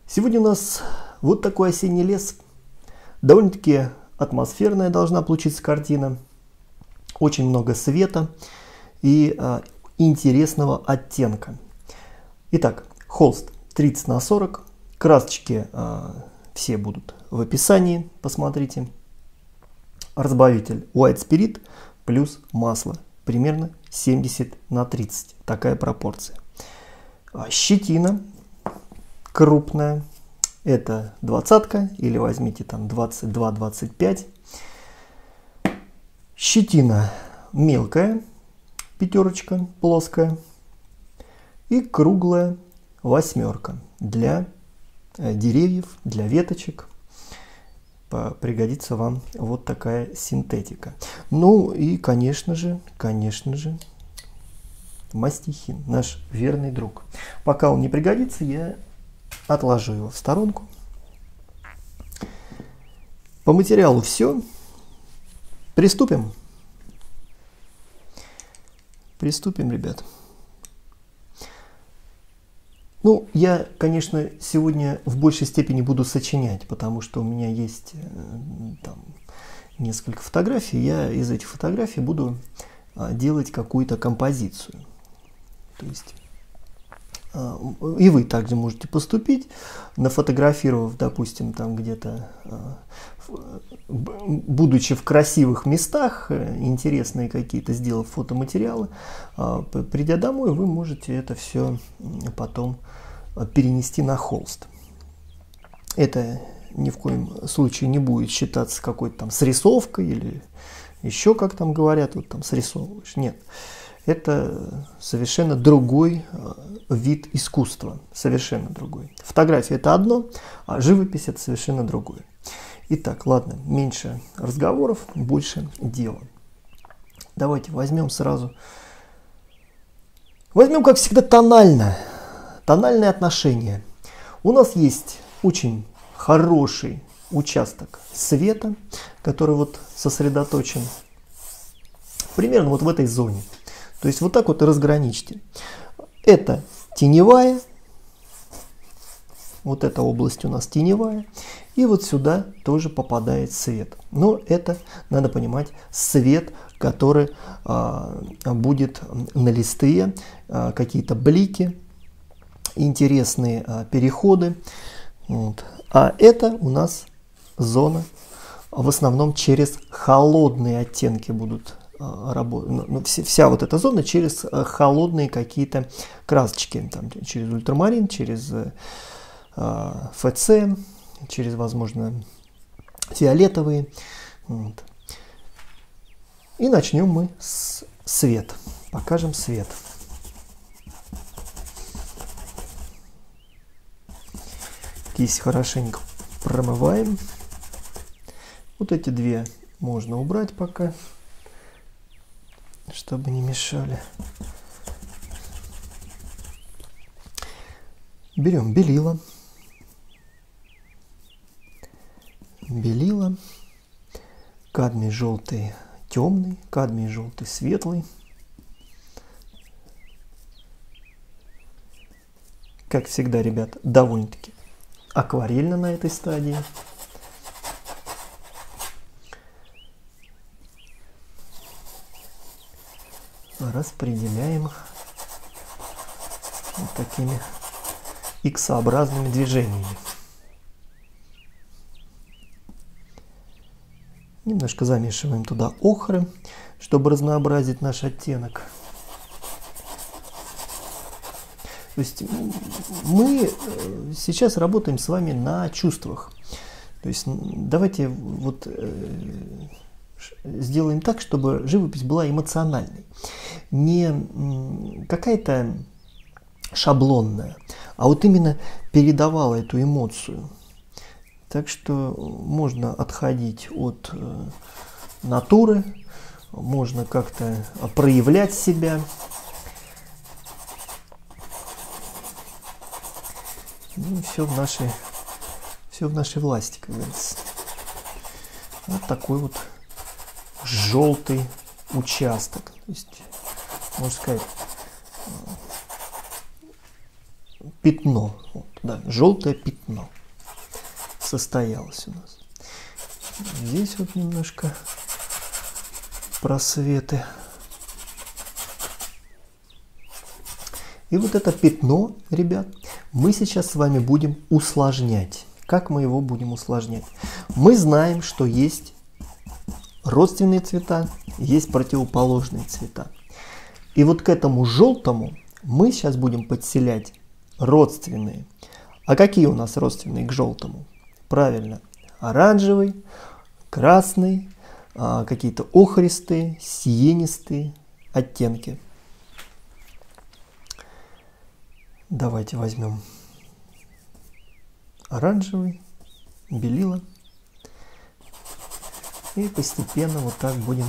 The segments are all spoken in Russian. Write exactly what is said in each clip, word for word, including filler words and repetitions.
Сегодня у нас вот такой осенний лес. Довольно-таки атмосферная должна получиться картина. Очень много света и а, интересного оттенка. Итак, холст тридцать на сорок. Красочки а, все будут в описании. Посмотрите. Разбавитель White Spirit плюс масло. Примерно семьдесят на тридцать. Такая пропорция. А, щетина крупная. Это двадцатка. Или возьмите там двадцать два двадцать пять. Щетина мелкая. Пятерочка плоская. И круглая восьмерка. Для деревьев, для веточек. Пригодится вам вот такая синтетика. Ну и, конечно же, конечно же, мастихин, наш верный друг. Пока он не пригодится, я отложу его в сторонку. По материалу все. Приступим. Приступим, ребят. Ну, я, конечно, сегодня в большей степени буду сочинять, потому что у меня есть там несколько фотографий. Я из этих фотографий буду делать какую-то композицию. То есть и вы также можете поступить, нафотографировав, допустим, там где-то, будучи в красивых местах, интересные какие-то, сделав фотоматериалы, придя домой, вы можете это все потом перенести на холст. Это ни в коем случае не будет считаться какой-то там срисовкой или еще, как там говорят, вот там срисовываешь. Нет. Это совершенно другой вид искусства. Совершенно другой. Фотография — это одно, а живопись — это совершенно другое. Итак, ладно, меньше разговоров, больше дела. Давайте возьмем сразу. Возьмем, как всегда, тонально. Тональное отношение. У нас есть очень хороший участок света, который вот сосредоточен примерно вот в этой зоне. То есть вот так вот и разграничьте. Это теневая. Вот эта область у нас теневая. И вот сюда тоже попадает свет. Но это, надо понимать, свет, который а, будет на листы, а, какие-то блики, интересные а, переходы. Вот. А это у нас зона, в основном через холодные оттенки будут работать. Ну, вся вот эта зона через холодные какие-то красочки. Там, через ультрамарин, через э, эф це, через, возможно, фиолетовые. Вот. И начнем мы с света. Покажем свет. Кисть хорошенько промываем. Вот эти две можно убрать пока, чтобы не мешали. Берем белила. Белила. Кадмий желтый темный, кадмий желтый светлый. Как всегда, ребят, довольно-таки акварельно на этой стадии. Распределяем вот такими иксообразными движениями. Немножко замешиваем туда охры, чтобы разнообразить наш оттенок. То есть мы сейчас работаем с вами на чувствах. То есть давайте вот сделаем так, чтобы живопись была эмоциональной. Не какая-то шаблонная, а вот именно передавала эту эмоцию. Так что можно отходить от э, натуры, можно как-то проявлять себя. Ну, все в нашей, все в нашей власти, как говорится. Вот такой вот желтый участок. То есть, можно сказать, пятно. Вот, да, желтое пятно состоялось у нас. Здесь вот немножко просветы. И вот это пятно, ребят, мы сейчас с вами будем усложнять. Как мы его будем усложнять? Мы знаем, что есть родственные цвета, есть противоположные цвета. И вот к этому желтому мы сейчас будем подселять родственные. А какие у нас родственные к желтому? Правильно, оранжевый, красный, какие-то охристые, сиенистые оттенки. Давайте возьмем оранжевый, белила. И постепенно вот так будем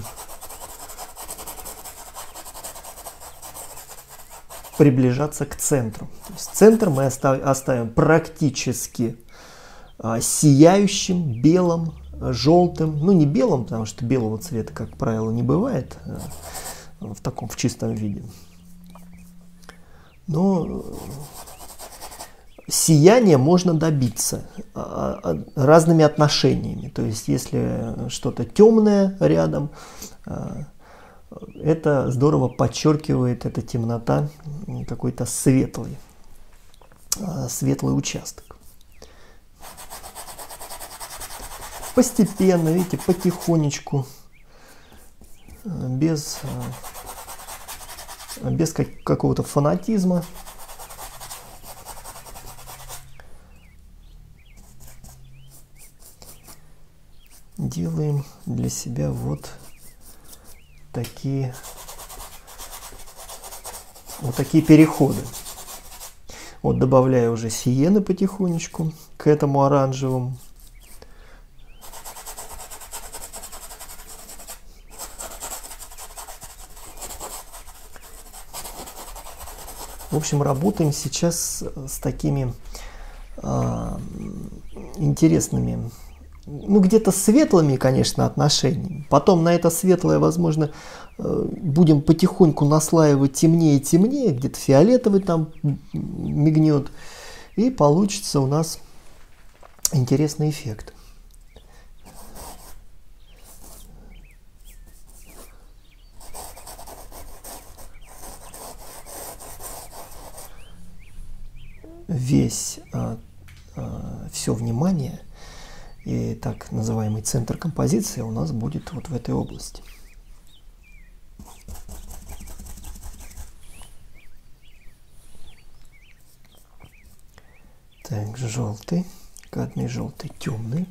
приближаться к центру. То есть центр мы оставим, оставим практически а, сияющим, белым, желтым. Ну не белым, потому что белого цвета, как правило, не бывает а, в таком, в чистом виде. Но сияние можно добиться разными отношениями. То есть, если что-то темное рядом, это здорово подчеркивает, эта темнота, какой-то светлый, светлый участок. Постепенно, видите, потихонечку, без... без какого-то фанатизма. Делаем для себя вот такие, вот такие переходы. Вот добавляю уже сиены потихонечку к этому оранжевому. В общем, работаем сейчас с такими а, интересными, ну где-то светлыми, конечно, отношениями. Потом на это светлое, возможно, будем потихоньку наслаивать темнее и темнее, где-то фиолетовый там мигнет, и получится у нас интересный эффект. Весь а, а, все внимание и так называемый центр композиции у нас будет вот в этой области. Так, желтый, кадмий желтый, темный.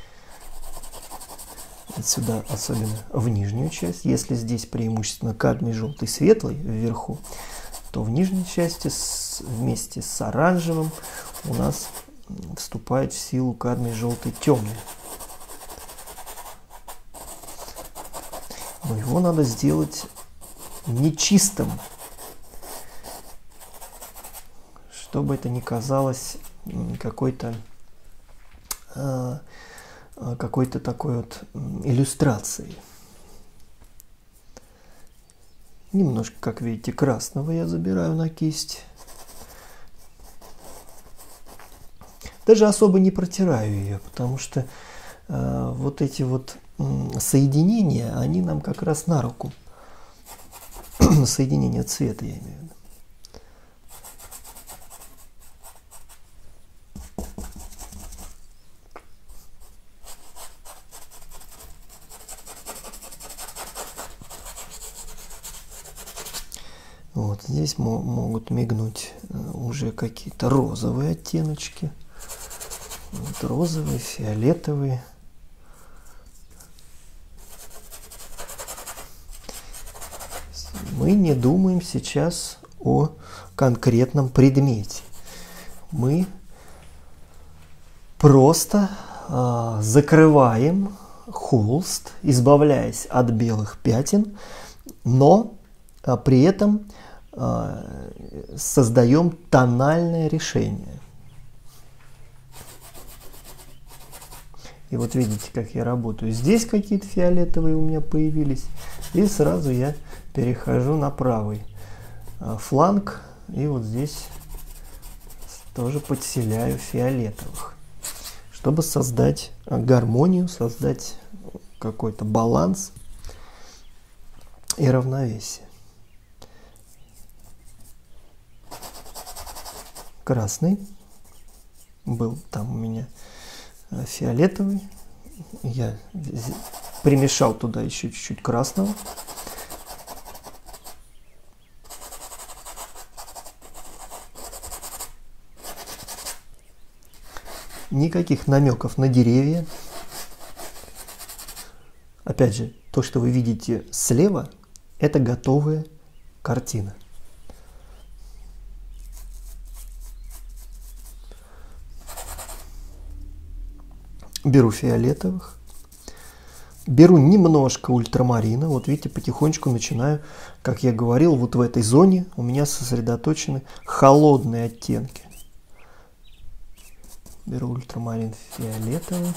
Отсюда особенно в нижнюю часть. Если здесь преимущественно кадмий желтый светлый вверху, то в нижней части с, вместе с оранжевым у нас вступает в силу кадмий желтый темный. Но его надо сделать нечистым, чтобы это не казалось какой-то какой-то такой вот иллюстрацией. Немножко, как видите, красного я забираю на кисть. Даже особо не протираю ее, потому что э, вот эти вот э, соединения, они нам как раз на руку. Соединение цвета, я имею в виду. Вот здесь могут мигнуть уже какие-то розовые оттеночки. Вот розовые, фиолетовые. Мы не думаем сейчас о конкретном предмете. Мы просто э, закрываем холст, избавляясь от белых пятен, но э, при этом э, создаем тональное решение. И вот видите, как я работаю. Здесь какие-то фиолетовые у меня появились. И сразу я перехожу на правый фланг. И вот здесь тоже подселяю фиолетовых, чтобы создать гармонию, создать какой-то баланс и равновесие. Красный был там у меня, фиолетовый. Я примешал туда еще чуть-чуть красного. Никаких намеков на деревья. Опять же, то, что вы видите слева, это готовая картина. Беру фиолетовых. Беру немножко ультрамарина. Вот видите, потихонечку начинаю, как я говорил, вот в этой зоне у меня сосредоточены холодные оттенки. Беру ультрамарин фиолетовый.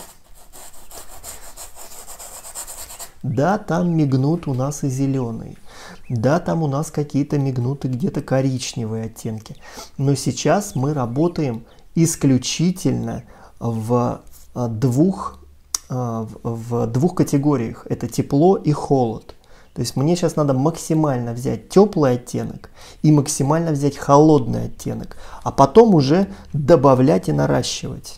Да, там мигнут у нас и зеленые. Да, там у нас какие-то мигнуты где-то коричневые оттенки. Но сейчас мы работаем исключительно в двух, в двух категориях. Это тепло и холод. То есть мне сейчас надо максимально взять теплый оттенок и максимально взять холодный оттенок, а потом уже добавлять и наращивать.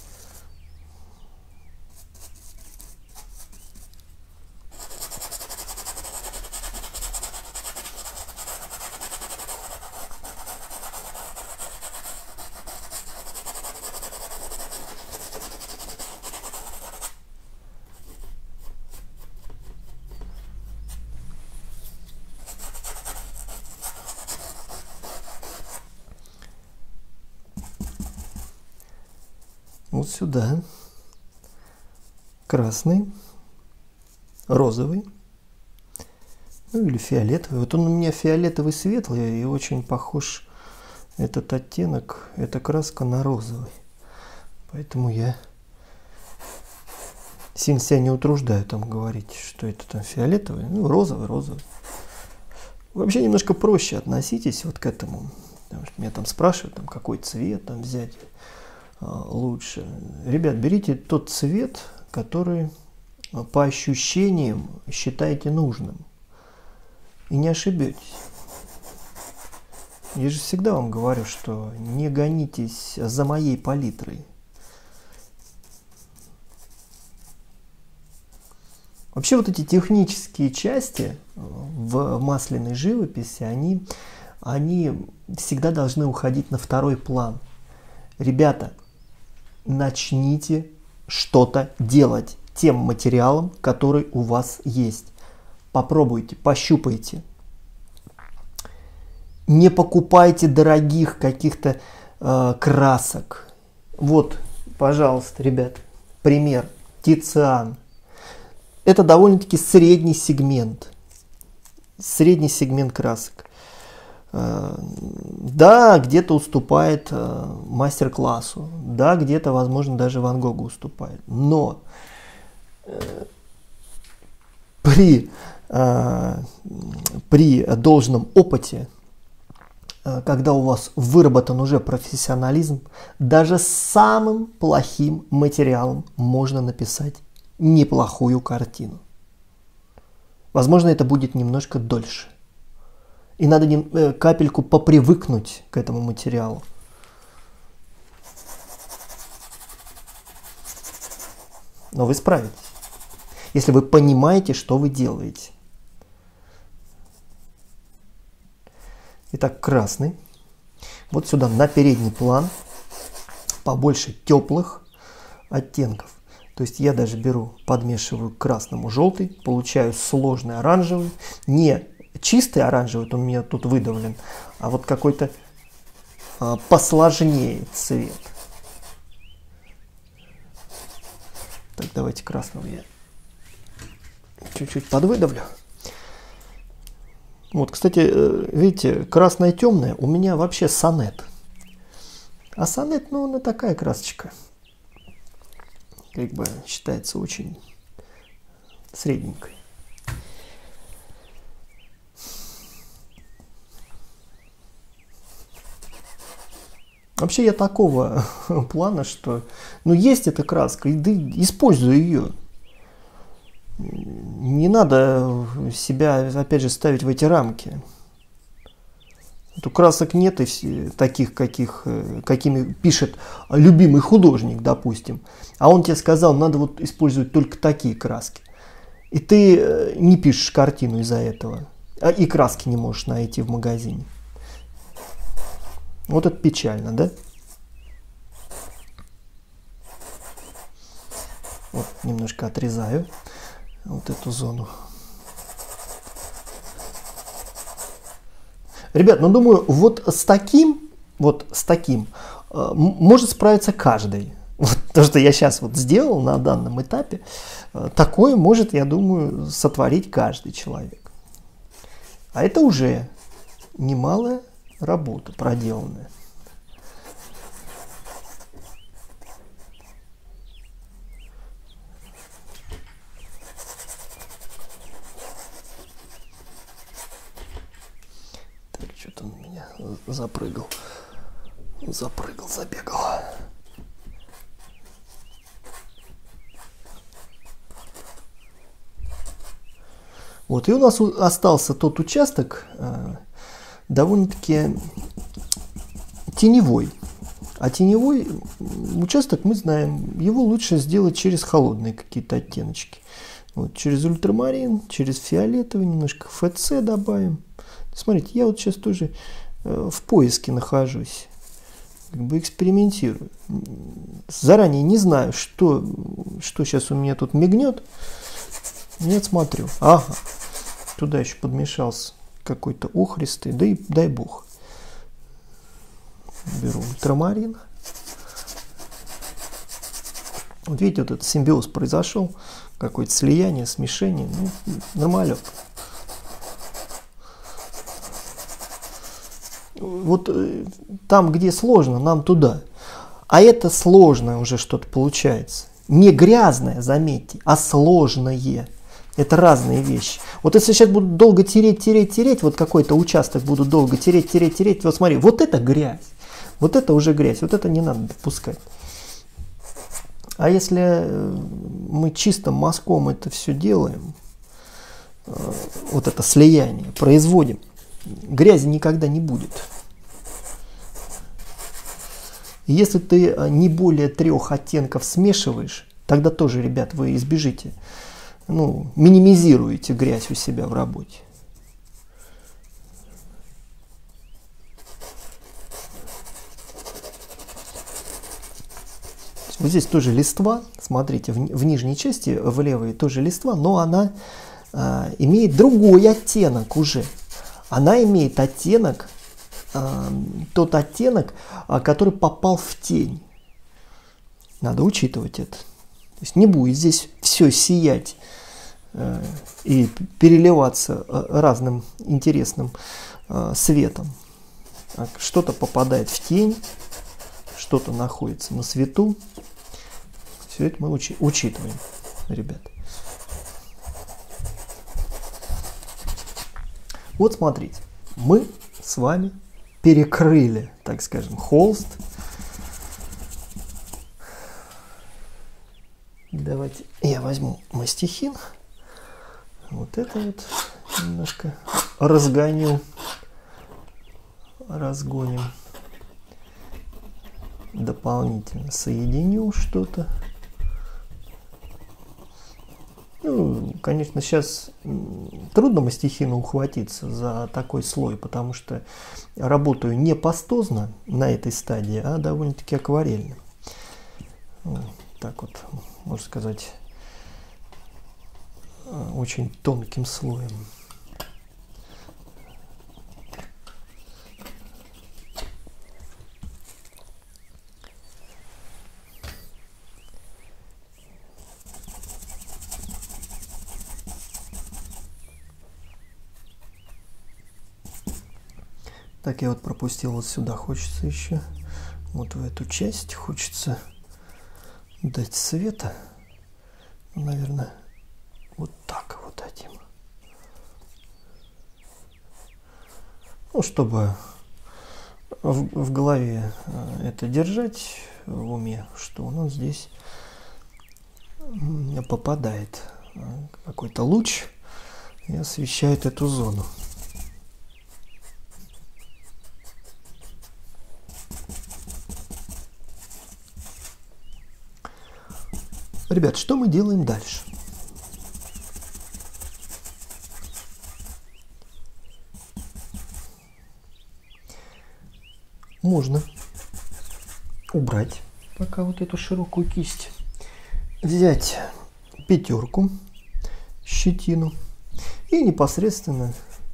Вот сюда красный, розовый, ну или фиолетовый. Вот он у меня фиолетовый светлый и очень похож этот оттенок, эта краска на розовый. Поэтому я сильно себя не утруждаю там говорить, что это там фиолетовый, ну розовый, розовый. Вообще немножко проще относитесь вот к этому, потому что меня там спрашивают, там, какой цвет там взять лучше. Ребят, берите тот цвет, который по ощущениям считаете нужным. И не ошибетесь. Я же всегда вам говорю, что не гонитесь за моей палитрой. Вообще вот эти технические части в масляной живописи, они, они всегда должны уходить на второй план. Ребята, начните что-то делать тем материалом, который у вас есть. Попробуйте, пощупайте. Не покупайте дорогих каких-то э, красок. Вот, пожалуйста, ребят, пример. Тициан. Это довольно-таки средний сегмент. Средний сегмент красок. Да, где-то уступает мастер-классу, да, где-то, возможно, даже Ван Гогу уступает. Но при, при должном опыте, когда у вас выработан уже профессионализм, даже с самым плохим материалом можно написать неплохую картину. Возможно, это будет немножко дольше. И надо не, э, капельку попривыкнуть к этому материалу. Но вы справитесь, если вы понимаете, что вы делаете. Итак, красный. Вот сюда на передний план побольше теплых оттенков. То есть я даже беру, подмешиваю к красному желтый, получаю сложный оранжевый. Не чистый оранжевый, вот он у меня тут выдавлен, а вот какой-то а, посложнее цвет. Так, давайте красного я чуть-чуть подвыдавлю. Вот, кстати, видите, красное темное у меня вообще сонет. А сонет, ну, она такая красочка. Как бы считается очень средненькой. Вообще я такого плана, что ну есть эта краска, да, используй ее. Не надо себя, опять же, ставить в эти рамки. Тут красок нет и таких, каких, какими пишет любимый художник, допустим. А он тебе сказал, надо вот использовать только такие краски. И ты не пишешь картину из-за этого. И краски не можешь найти в магазине. Вот это печально, да? Вот немножко отрезаю вот эту зону. Ребят, ну думаю, вот с таким, вот с таким э, может справиться каждый. Вот то, что я сейчас вот сделал на данном этапе, э, такое может, я думаю, сотворить каждый человек. А это уже немалая работа проделанная. Так, что-то он меня запрыгал. Запрыгал, забегал. Вот, и у нас остался тот участок, э, довольно-таки теневой. А теневой участок, мы знаем, его лучше сделать через холодные какие-то оттеночки. Вот, через ультрамарин, через фиолетовый, немножко эф це добавим. Смотрите, я вот сейчас тоже э, в поиске нахожусь, как бы экспериментирую. Заранее не знаю, что, что сейчас у меня тут мигнет. Нет, смотрю. Ага. Туда еще подмешался какой-то охристый. Да и дай бог. Беру ультрамарин. Вот видите, вот этот симбиоз произошел. Какое-то слияние, смешение. Ну, нормалек. Вот там, где сложно, нам туда. А это сложное уже что-то получается. Не грязное, заметьте, а сложное. Это разные вещи. Вот если сейчас буду долго тереть, тереть, тереть, вот какой-то участок буду долго тереть, тереть, тереть, вот смотри, вот это грязь. Вот это уже грязь, вот это не надо допускать. А если мы чистым мазком это все делаем, вот это слияние производим, грязи никогда не будет. Если ты не более трех оттенков смешиваешь, тогда тоже, ребят, вы избежите, ну, минимизируете грязь у себя в работе. Вот здесь тоже листва, смотрите, в, в нижней части, в левой тоже листва, но она а, имеет другой оттенок уже. Она имеет оттенок, а, тот оттенок, а, который попал в тень. Надо учитывать это. То есть не будет здесь все сиять а, и переливаться разным интересным а, светом. Что-то попадает в тень, что-то находится на свету. Все это мы учи учитываем, ребят. Вот смотрите, мы с вами перекрыли, так скажем, холст. Давайте я возьму мастихин. Вот это вот немножко разгоню, разгоним. Дополнительно соединю что-то. Ну, конечно, сейчас трудно мастихину ухватиться за такой слой, потому что работаю не пастозно на этой стадии, а довольно-таки акварельно. Вот, так вот, можно сказать, очень тонким слоем. Так, я вот пропустил вот сюда, хочется еще, вот в эту часть хочется дать света, наверное, вот так вот этим. Ну, чтобы в, в голове это держать в уме, что у нас здесь попадает какой-то луч и освещает эту зону. Ребят, что мы делаем дальше? Можно убрать пока вот эту широкую кисть, взять пятерку, щетину и непосредственно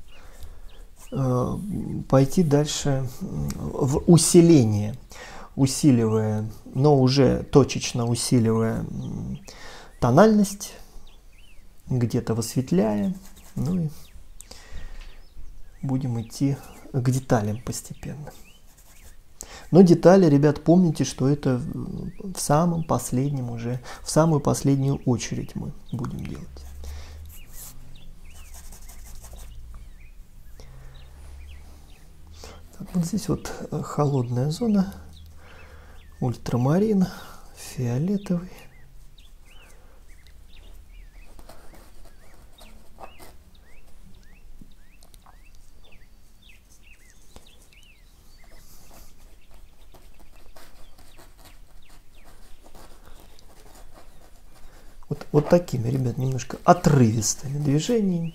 э, пойти дальше в усиление, усиливая, но уже точечно усиливая тональность, где-то высветляя, ну и будем идти к деталям постепенно. Но детали, ребят, помните, что это в самом последнем уже, в самую последнюю очередь мы будем делать. Так, вот здесь вот холодная зона, ультрамарин, фиолетовый. Вот, вот такими, ребят, немножко отрывистыми движениями.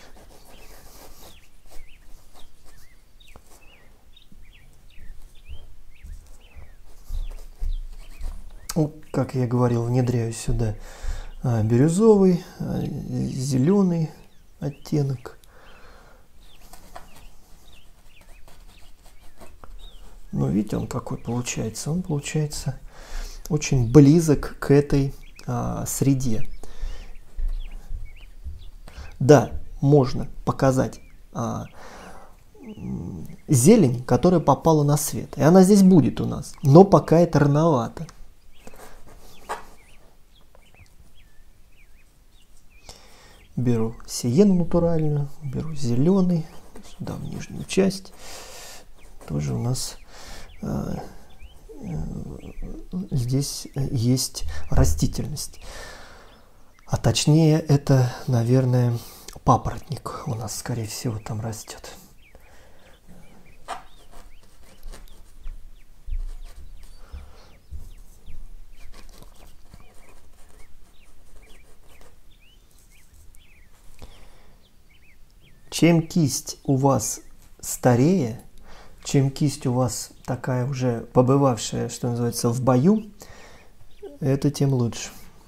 Вот, как я говорил, внедряю сюда а, бирюзовый, а, зеленый оттенок. Но видите, он какой получается? Он получается очень близок к этой а, среде. Да, можно показать а, зелень, которая попала на свет. И она здесь будет у нас. Но пока это рановато. Беру сиену натуральную, беру зеленый, сюда в нижнюю часть. Тоже у нас э, э, здесь есть растительность. А точнее, это, наверное, папоротник у нас, скорее всего, там растет. Чем кисть у вас старее, чем кисть у вас такая уже побывавшая, что называется, в бою, это тем лучше.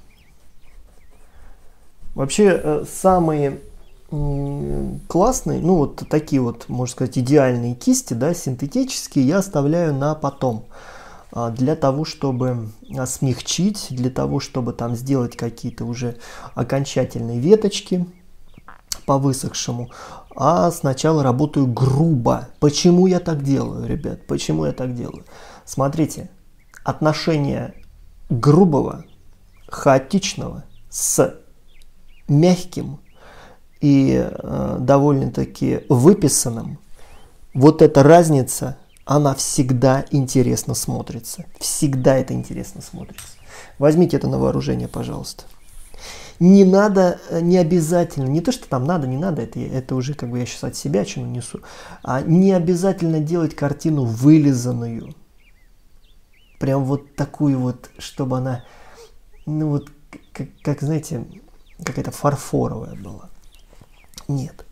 Вообще, самые классные, ну вот такие вот, можно сказать, идеальные кисти, да, синтетические, я оставляю на потом. Для того, чтобы смягчить, для того, чтобы там сделать какие-то уже окончательные веточки по высохшему, а сначала работаю грубо. Почему я так делаю, ребят? Почему я так делаю? Смотрите, отношение грубого, хаотичного с мягким и э, довольно-таки выписанным, вот эта разница, она всегда интересно смотрится. Всегда это интересно смотрится. Возьмите это на вооружение, пожалуйста. Не надо, не обязательно, не то, что там надо, не надо, это, это уже как бы я сейчас от себя чему несу, а не обязательно делать картину вылизанную. Прям вот такую вот, чтобы она, ну вот, как, как знаете, какая-то фарфоровая была. Нет.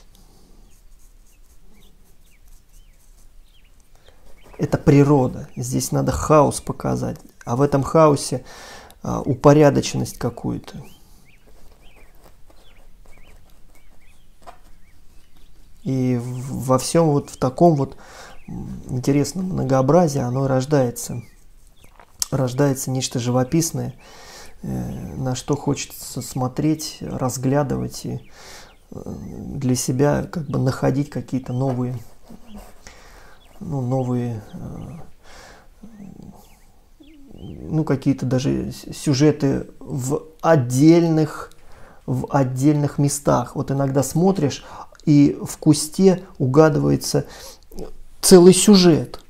Это природа. Здесь надо хаос показать. А в этом хаосе а, упорядоченность какую-то. И во всем вот в таком вот интересном многообразии оно рождается. Рождается нечто живописное, на что хочется смотреть, разглядывать и для себя как бы находить какие-то новые, ну, новые, ну, какие-то даже сюжеты в отдельных, в отдельных местах. Вот иногда смотришь, и в кусте угадывается целый сюжет.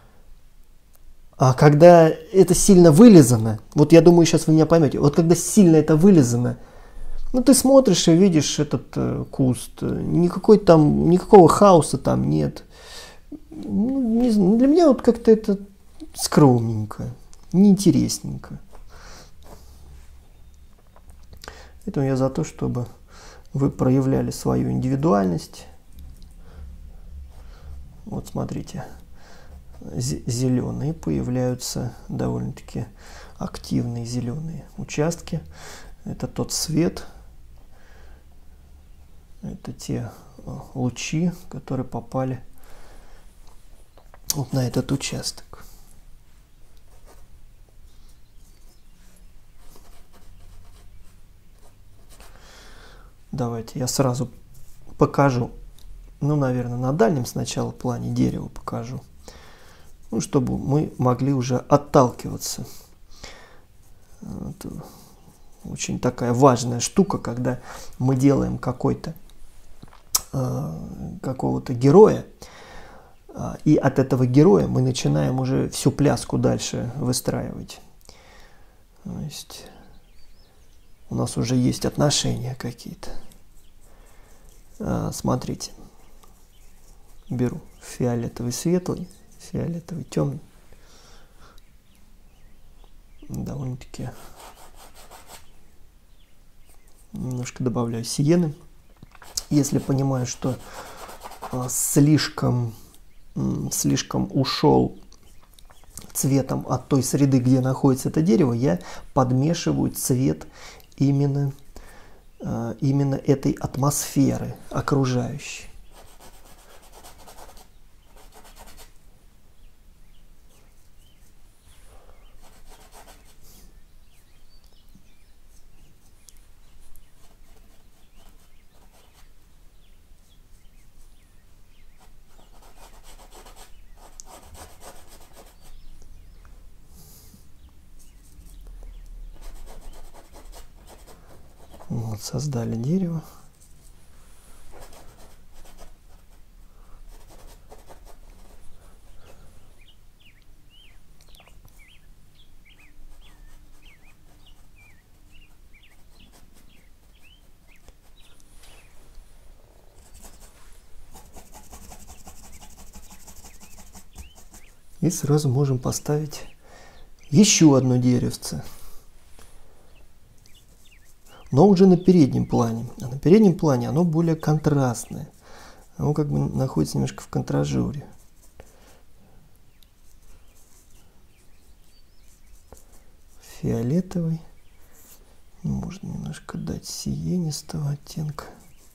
А когда это сильно вылизано, вот я думаю, сейчас вы меня поймете, вот когда сильно это вылизано, ну ты смотришь и видишь этот э, куст, никакой там, никакого хаоса там нет. Ну, не знаю, для меня вот как-то это скромненько, неинтересненько. Поэтому я за то, чтобы вы проявляли свою индивидуальность. Вот смотрите, зеленые появляются довольно-таки активные зеленые участки. Это тот свет, это те лучи, которые попали вот на этот участок. Давайте я сразу покажу, ну, наверное, на дальнем сначала плане дерева покажу, ну, чтобы мы могли уже отталкиваться. Это очень такая важная штука, когда мы делаем какой-то э, какого-то героя, э, и от этого героя мы начинаем уже всю пляску дальше выстраивать. То есть у нас уже есть отношения какие-то. Смотрите, беру фиолетовый светлый, фиолетовый темный, довольно-таки немножко добавляю сиены. Если понимаю, что слишком, слишком ушел цветом от той среды, где находится это дерево, я подмешиваю цвет именно именно этой атмосферы окружающей. Вот, создали дерево. И сразу можем поставить еще одно деревце. Но уже на переднем плане. А на переднем плане оно более контрастное. Оно как бы находится немножко в контражуре. Фиолетовый. Можно немножко дать сиенистого оттенка.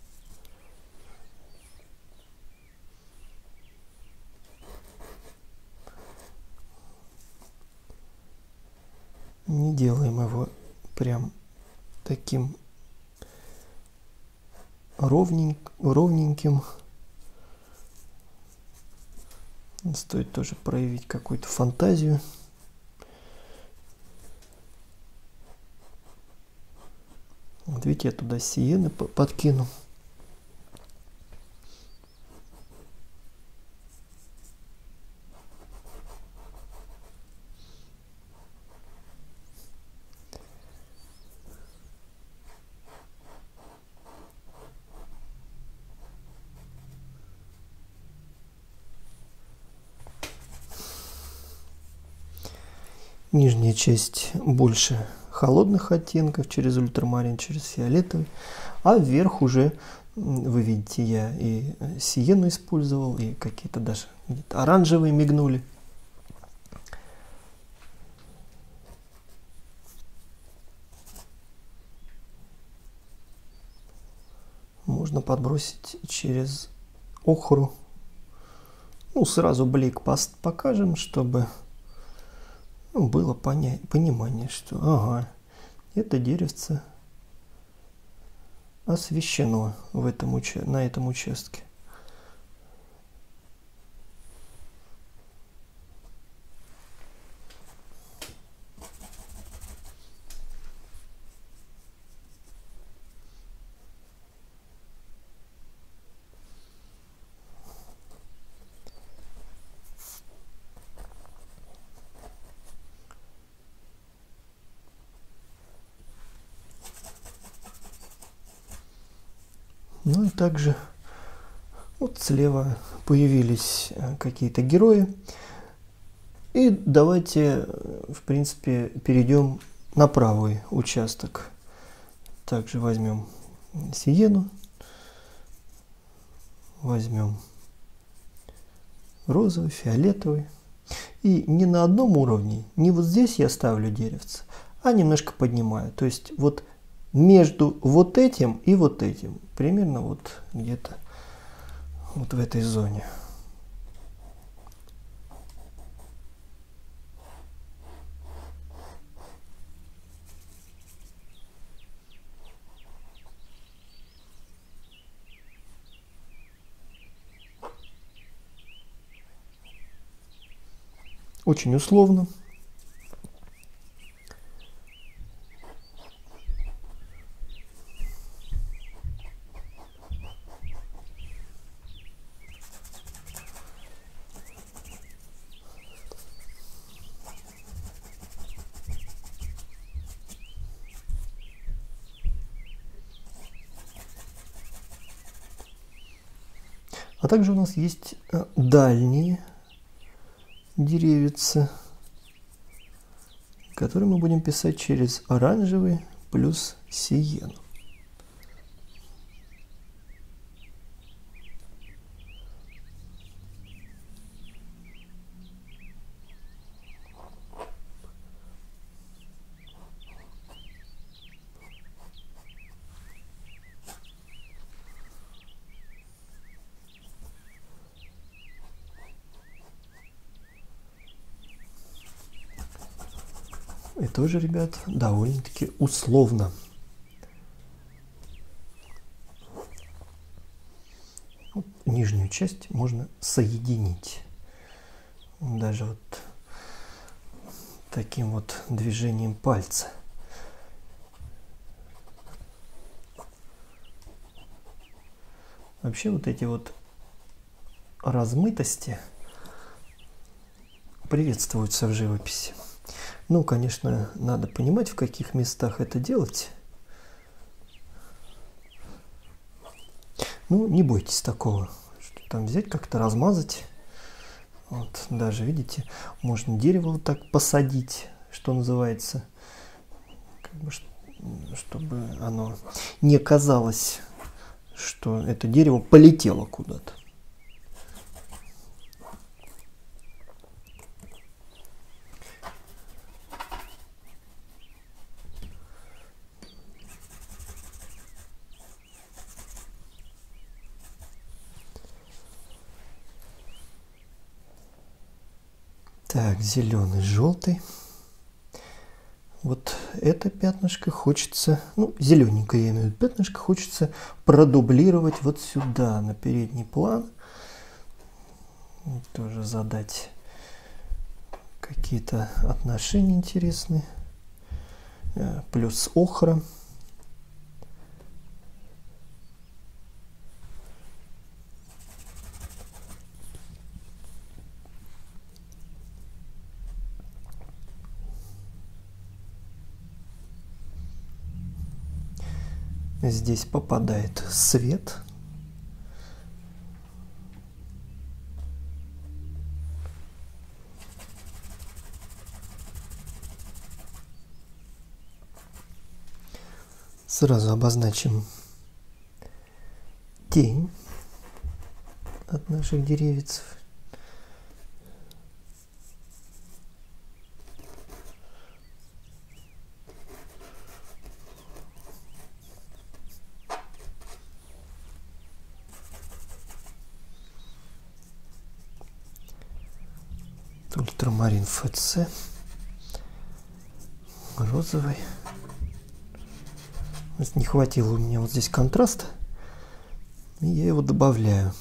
Не делаем его прям таким ровнень, ровненьким. Стоит тоже проявить какую-то фантазию. Вот видите, я туда сиены подкину. Нижняя часть больше холодных оттенков через ультрамарин, через фиолетовый, а вверх уже, вы видите, я и сиену использовал, и какие-то даже оранжевые мигнули. Можно подбросить через охру. Ну, сразу блик покажем, чтобы ну, было понять, понимание, что ага, это деревце освещено в этом уча на этом участке. Ну и также вот слева появились какие-то герои. И давайте, в принципе, перейдем на правый участок. Также возьмем сиену, возьмем розовый, фиолетовый. И не на одном уровне, не вот здесь я ставлю деревце, а немножко поднимаю. То есть вот между вот этим и вот этим, примерно вот где-то вот в этой зоне. Очень условно. А также у нас есть дальние деревица, которые мы будем писать через оранжевый плюс сиену. И тоже, ребят, довольно-таки условно. Вот нижнюю часть можно соединить. Даже вот таким вот движением пальца. Вообще вот эти вот размытости приветствуются в живописи. Ну, конечно, надо понимать, в каких местах это делать. Ну, не бойтесь такого, что там взять, как-то размазать. Вот, даже, видите, можно дерево вот так посадить, что называется, как бы, чтобы оно не казалось, что это дерево полетело куда-то. Так, зеленый, желтый. Вот это пятнышко хочется, ну, зелененькое, я имею в виду, пятнышко хочется продублировать вот сюда, на передний план. Тоже задать какие-то отношения интересные. Плюс охра. Здесь попадает свет. Сразу обозначим тень от наших деревьев. Ультрамарин эф цэ, розовый. Не хватило у меня вот здесь контраста, и я его добавляю.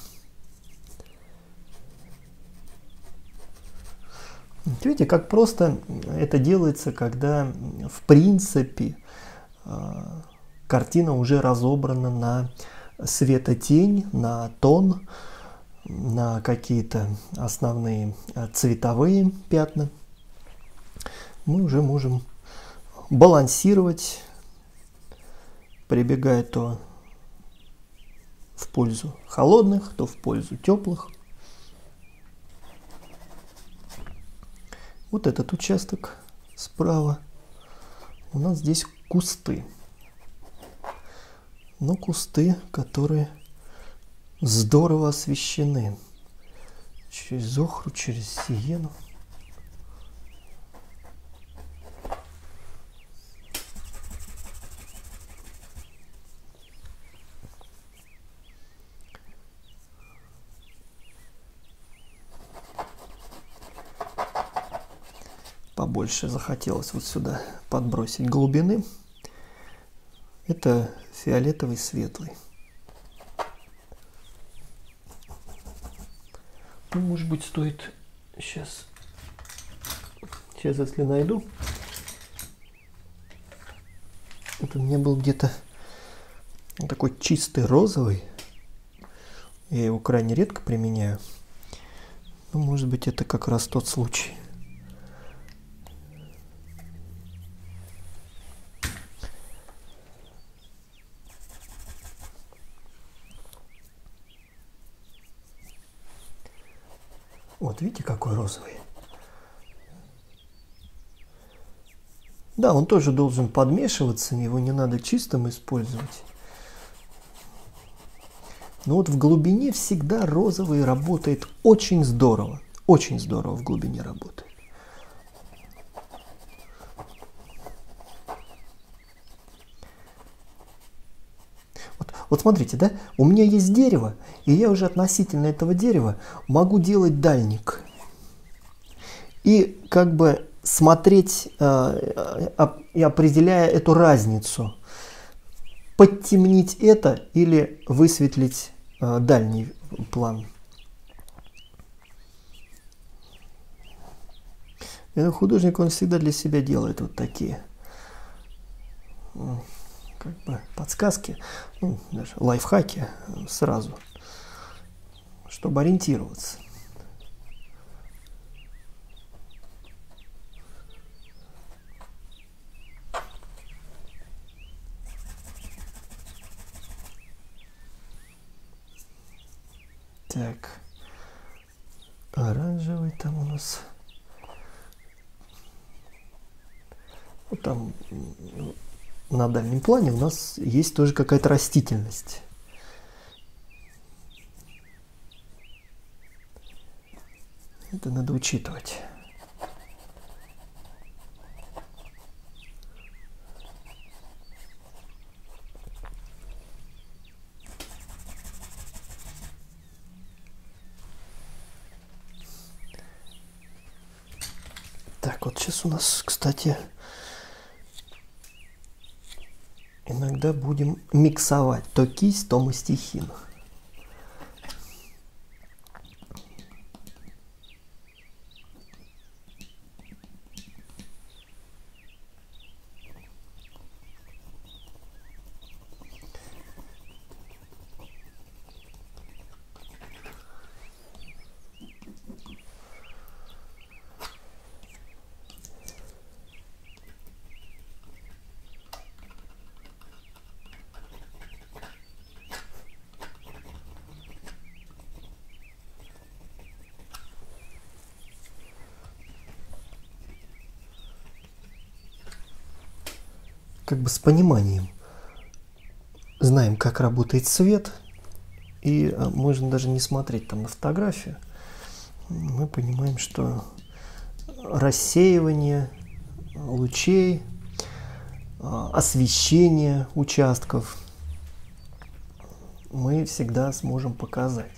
Видите, как просто это делается, когда в принципе картина уже разобрана на светотень, на тон, на какие-то основные цветовые пятна. Мы уже можем балансировать, прибегая то в пользу холодных, то в пользу теплых. Вот этот участок справа. У нас здесь кусты. Но кусты, которые здорово освещены. Через охру, через сиену. Побольше захотелось вот сюда подбросить глубины. Это фиолетовый светлый. Ну, может быть, стоит сейчас, сейчас если найду. Это у меня был где-то такой чистый розовый. Я его крайне редко применяю. Ну, может быть, это как раз тот случай. Вот видите, какой розовый. Да, он тоже должен подмешиваться, его не надо чистым использовать. Но вот в глубине всегда розовый работает очень здорово. Очень здорово в глубине работает. Вот, вот смотрите, да, у меня есть дерево, и я уже относительно этого дерева могу делать дальник. И как бы смотреть э, и определяя эту разницу. Подтемнить это или высветлить э, дальний план. И художник, он всегда для себя делает вот такие как бы подсказки, ну, даже лайфхаки сразу, чтобы ориентироваться. Так, оранжевый там у нас. Вот там на дальнем плане у нас есть тоже какая-то растительность. Это надо учитывать. Так, вот сейчас у нас, кстати, иногда будем миксовать то кисть, то мастихин. Как бы с пониманием знаем, как работает свет, и можно даже не смотреть там на фотографию. Мы понимаем, что рассеивание лучей, освещение участков мы всегда сможем показать.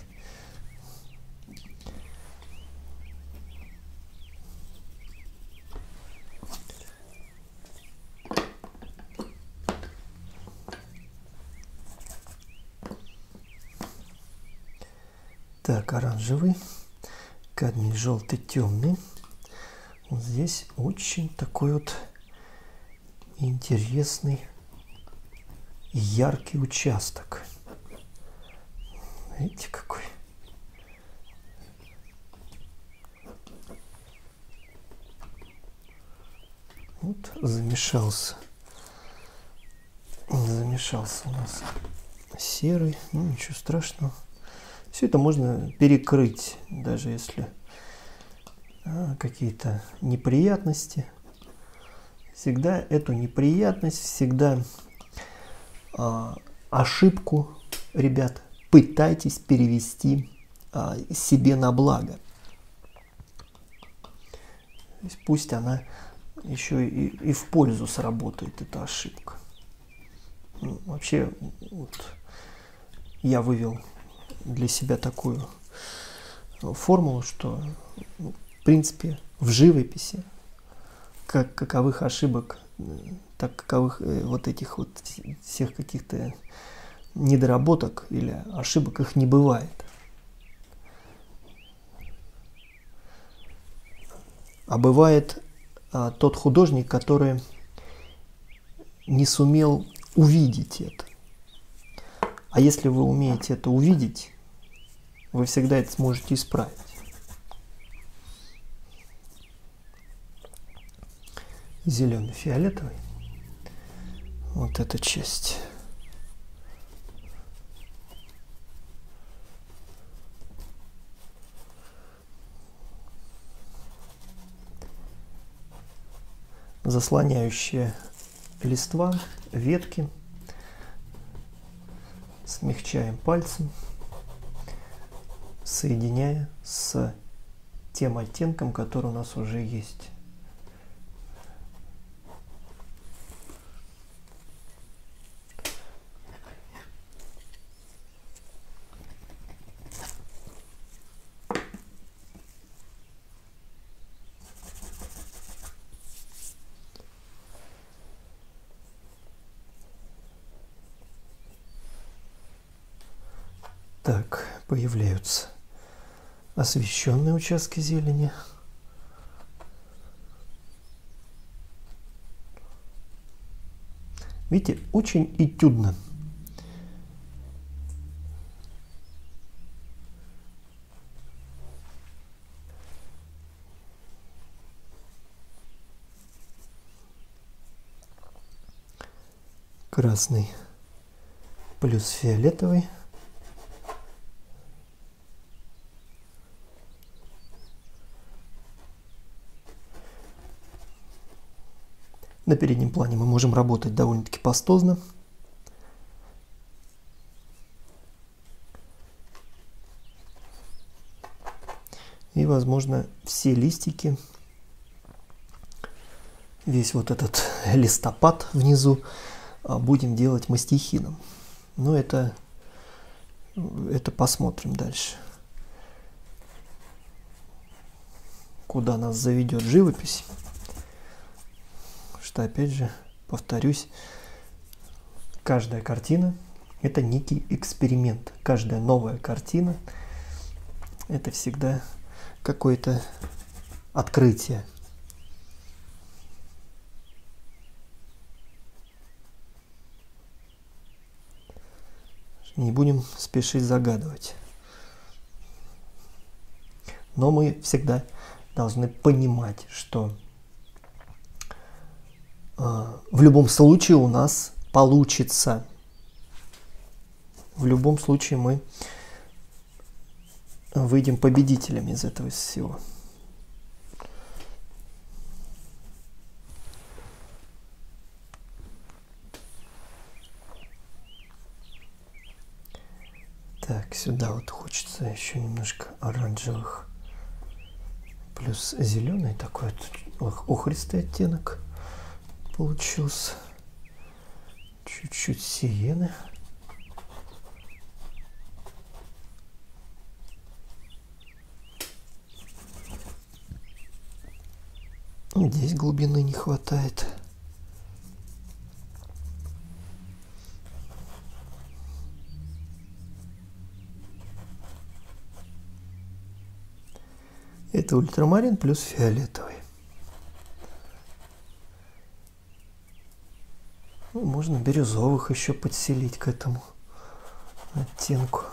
Так, оранжевый, кадмий желтый, темный. Вот здесь очень такой вот интересный, яркий участок. Видите, какой? Вот замешался. Замешался у нас серый, ну ничего страшного. Все это можно перекрыть, даже если а, какие-то неприятности. Всегда эту неприятность, всегда а, ошибку, ребят, пытайтесь перевести а, себе на благо. То есть пусть она еще и, и в пользу сработает, эта ошибка. Ну, вообще, вот, я вывел для себя такую формулу, что, ну, в принципе, в живописи как каковых ошибок, так каковых э, вот этих вот всех каких-то недоработок или ошибок их не бывает. А бывает а, тот художник, который не сумел увидеть это. А если вы умеете это увидеть, вы всегда это сможете исправить. Зеленый, фиолетовый. Вот эта часть. Заслоняющая листва, ветки. Смягчаем пальцем, соединяя с тем оттенком, который у нас уже есть. Так, появляются освещенные участки зелени. Видите, очень этюдно. Красный плюс фиолетовый. На переднем плане мы можем работать довольно-таки пастозно. И, возможно, все листики, весь вот этот листопад внизу будем делать мастихином. Но это, это посмотрим дальше. Куда нас заведет живопись. Что, опять же, повторюсь, каждая картина – это некий эксперимент. Каждая новая картина – это всегда какое-то открытие. Не будем спешить загадывать. Но мы всегда должны понимать, что в любом случае у нас получится. В любом случае мы выйдем победителями из этого всего. Так, сюда вот хочется еще немножко оранжевых. Плюс зеленый такой вот охристый оттенок получился. Чуть-чуть сиены. Здесь глубины не хватает. Это ультрамарин плюс фиолетовый. Ну, можно бирюзовых еще подселить к этому оттенку.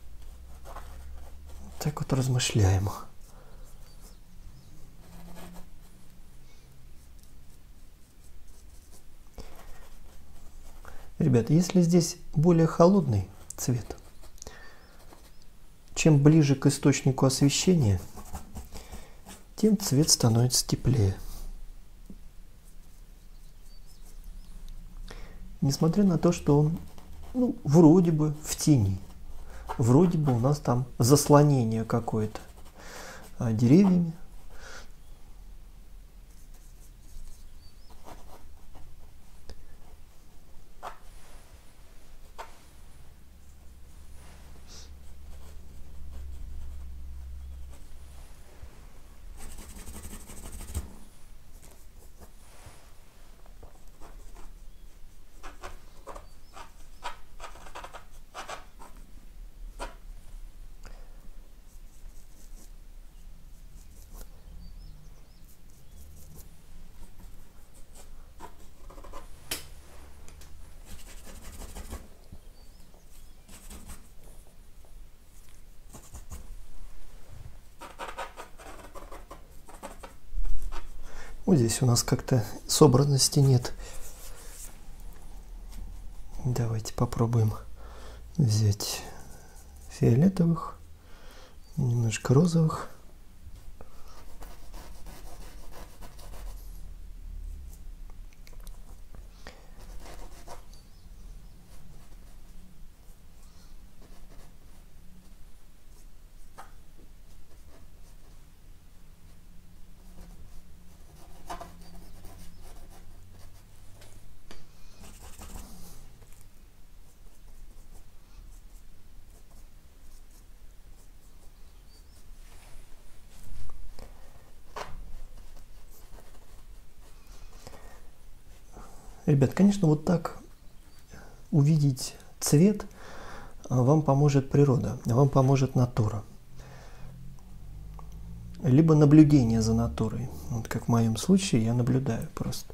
Так вот размышляем. Ребята, если здесь более холодный цвет, чем ближе к источнику освещения, тем цвет становится теплее. Несмотря на то, что он, ну, вроде бы в тени, вроде бы у нас там заслонение какое-то а, деревьями. Вот здесь у нас как-то собранности нет. Давайте попробуем взять фиолетовых, немножко розовых. Ребят, конечно, вот так увидеть цвет вам поможет природа, вам поможет натура. Либо наблюдение за натурой. Вот как в моем случае я наблюдаю просто.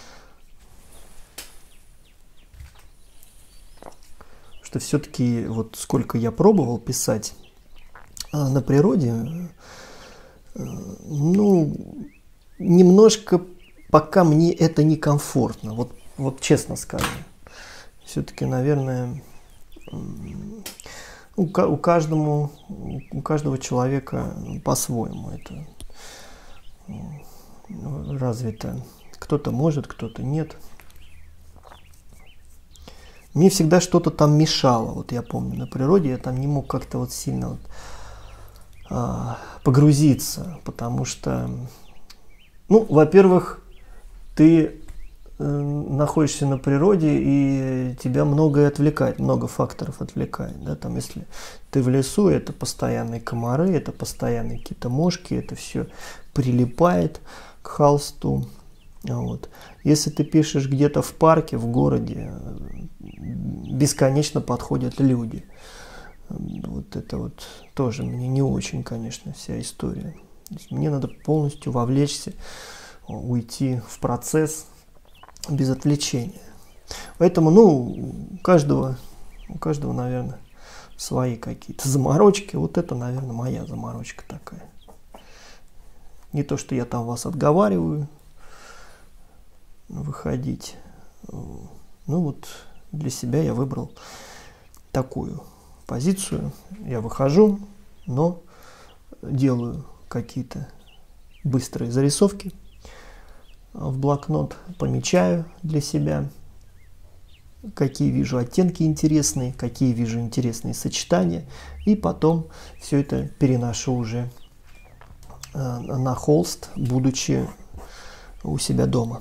Что все-таки вот сколько я пробовал писать на природе, ну, немножко пока мне это некомфортно. Вот, вот честно скажу. Все-таки, наверное, у, у, каждому, у каждого человека по-своему это развито. Кто-то может, кто-то нет. Мне всегда что-то там мешало. Вот я помню, на природе я там не мог как-то вот сильно вот, а, погрузиться, потому что, ну, во-первых, ты э, находишься на природе, и тебя многое отвлекает, много факторов отвлекает. Да? Там, если ты в лесу, это постоянные комары, это постоянные какие-то мошки, это все прилипает к холсту. Вот. Если ты пишешь где-то в парке, в городе, бесконечно подходят люди. Вот это вот тоже мне не очень, конечно, вся история. Мне надо полностью вовлечься, уйти в процесс без отвлечения. Поэтому, ну, у каждого, у каждого, наверное, свои какие-то заморочки. Вот это, наверное, моя заморочка такая. Не то, что я там вас отговариваю выходить. Ну вот для себя я выбрал такую позицию. Я выхожу, но делаю какие-то быстрые зарисовки в блокнот, помечаю для себя, какие вижу оттенки интересные, какие вижу интересные сочетания, и потом все это переношу уже на холст, будучи у себя дома.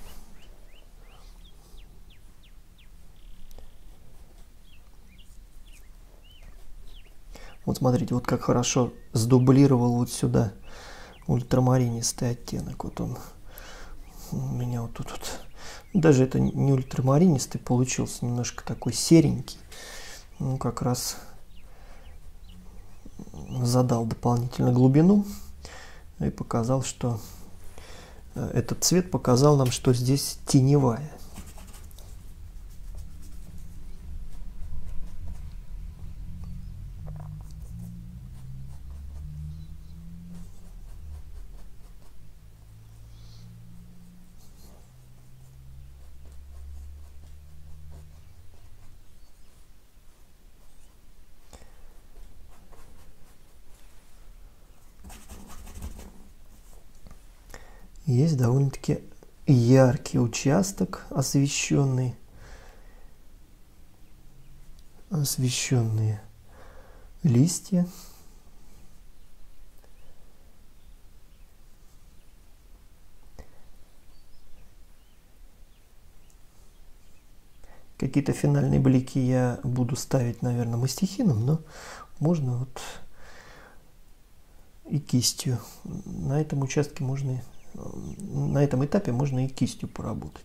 Вот смотрите, вот как хорошо сдублировал вот сюда ультрамаринистый оттенок. Вот он у меня вот тут вот. Даже это не ультрамаринистый получился, немножко такой серенький. Ну, как раз задал дополнительно глубину и показал, что этот цвет показал нам, что здесь теневая. есть довольно-таки яркий участок, освещенный, освещенные листья. Какие-то финальные блики я буду ставить, наверное, мастихином, но можно вот и кистью. На этом участке можно, на этом этапе можно и кистью поработать.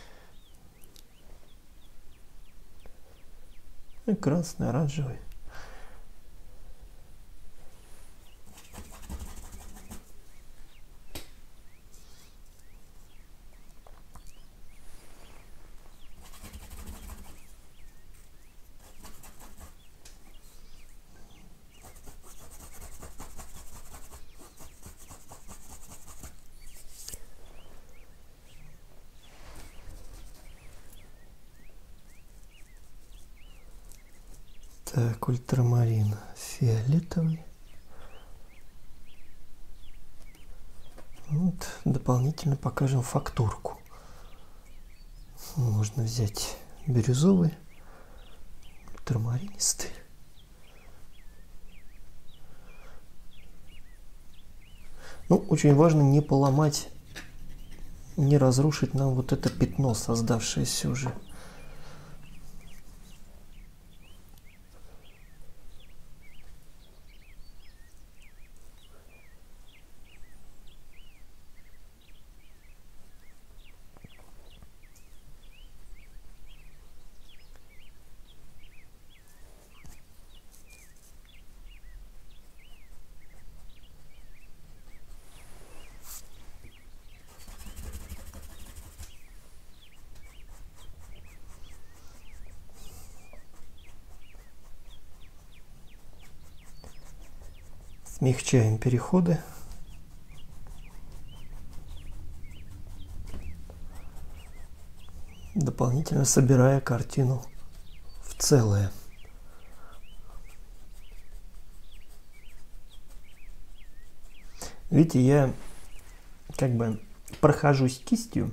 И красный, оранжевый. Так, ультрамарин фиолетовый. Вот, дополнительно покажем фактурку. Можно взять бирюзовый, ультрамаринистый. Ну, очень важно не поломать, не разрушить нам вот это пятно, создавшееся уже. Смягчаем переходы. Дополнительно собирая картину в целое. Видите, я как бы прохожусь кистью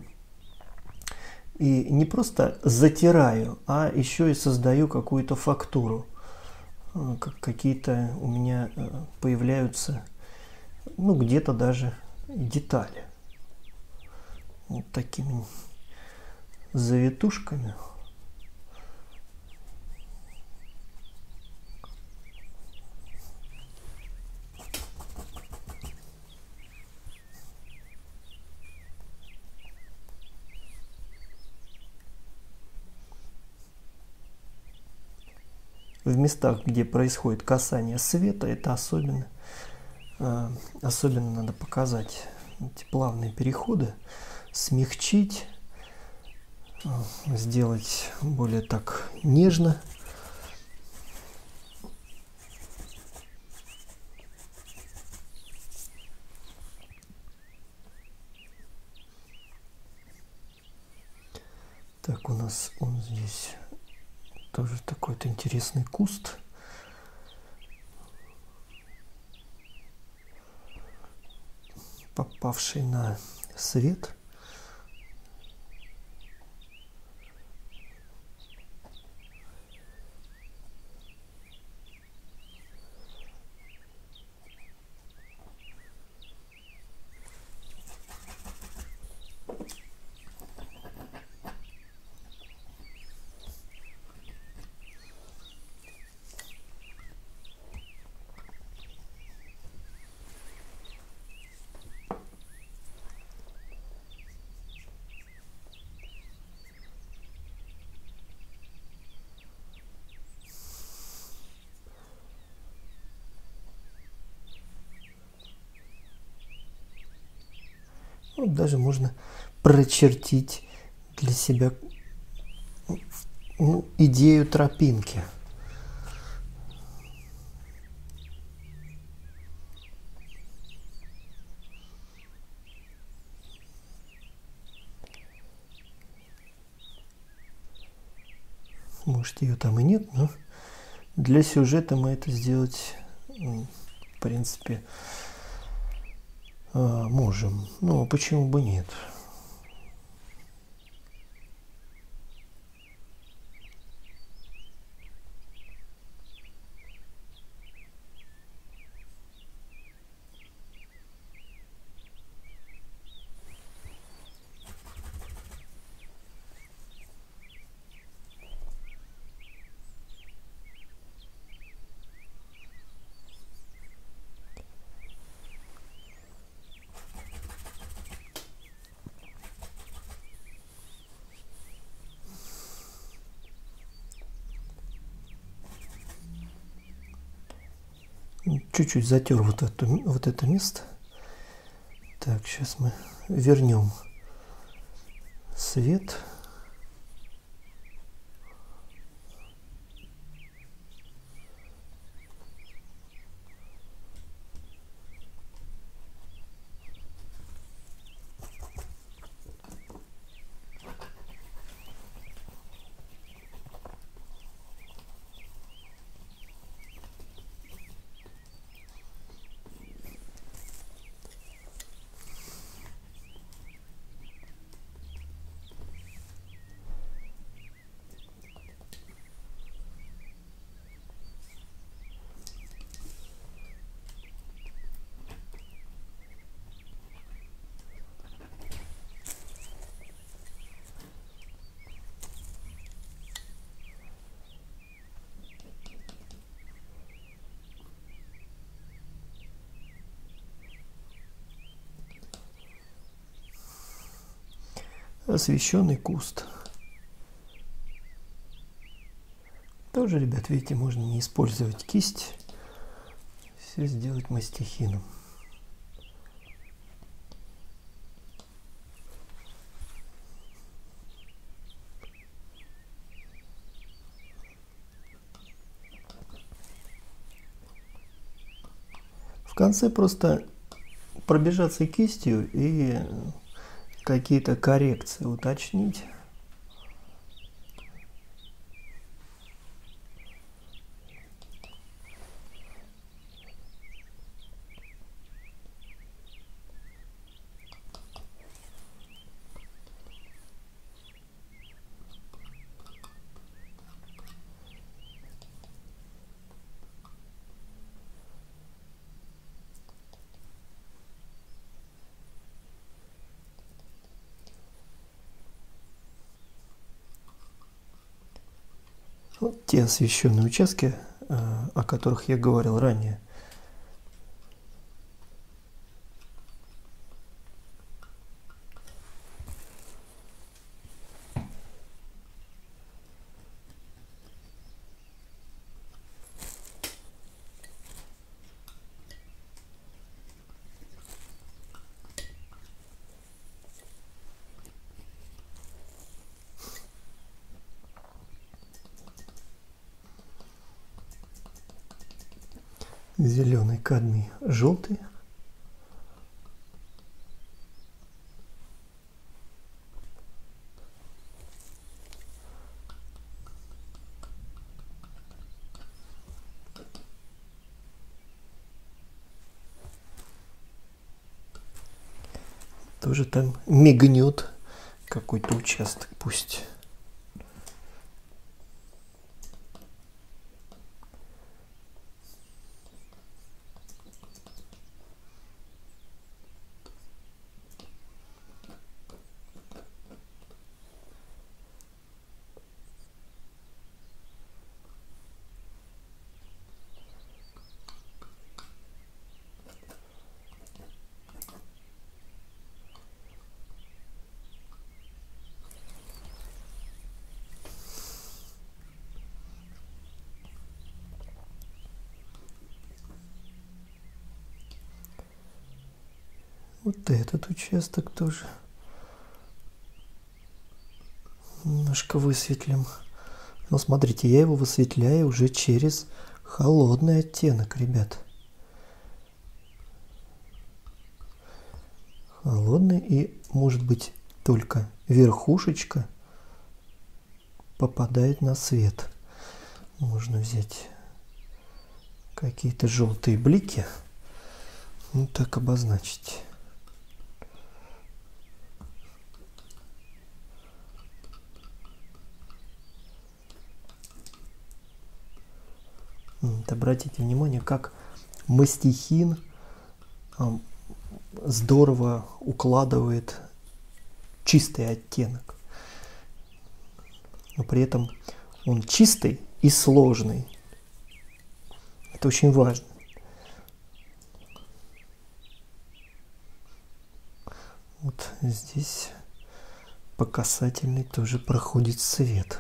и не просто затираю, а еще и создаю какую-то фактуру. Как какие-то у меня появляются, ну, где-то даже детали. Вот такими завитушками. В местах, где происходит касание света, это особенно, особенно надо показать эти плавные переходы, смягчить, сделать более так нежно. Так, у нас он здесь тоже такой-то интересный куст. Попавший на свет. Вот даже можно прочертить для себя, ну, идею тропинки. Может, ее там и нет, но для сюжета мы это сделать, в принципе, А, можем. Ну, почему бы нет? Чуть-чуть затер вот, эту, вот это место. Так, сейчас мы вернем свет. Освещенный куст. Тоже, ребят, видите, можно не использовать кисть. Все сделать мастихином. В конце просто пробежаться кистью и какие-то коррекции уточнить. Вот те освещенные участки, о которых я говорил ранее. Зеленый, кадмий, желтый. Тоже там мигнет какой-то участок, пусть. Вот этот участок тоже немножко высветлим. Но смотрите, я его высветляю уже через холодный оттенок, ребят. Холодный, и может быть только верхушечка попадает на свет. Можно взять какие-то желтые блики, ну так обозначить. Вот обратите внимание, как мастихин здорово укладывает чистый оттенок. Но при этом он чистый и сложный. Это очень важно. Вот здесь по касательной тоже проходит свет.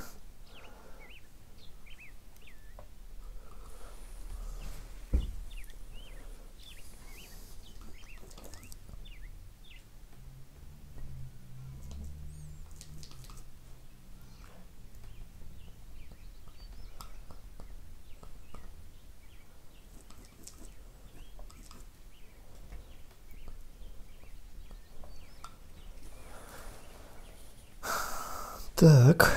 Так.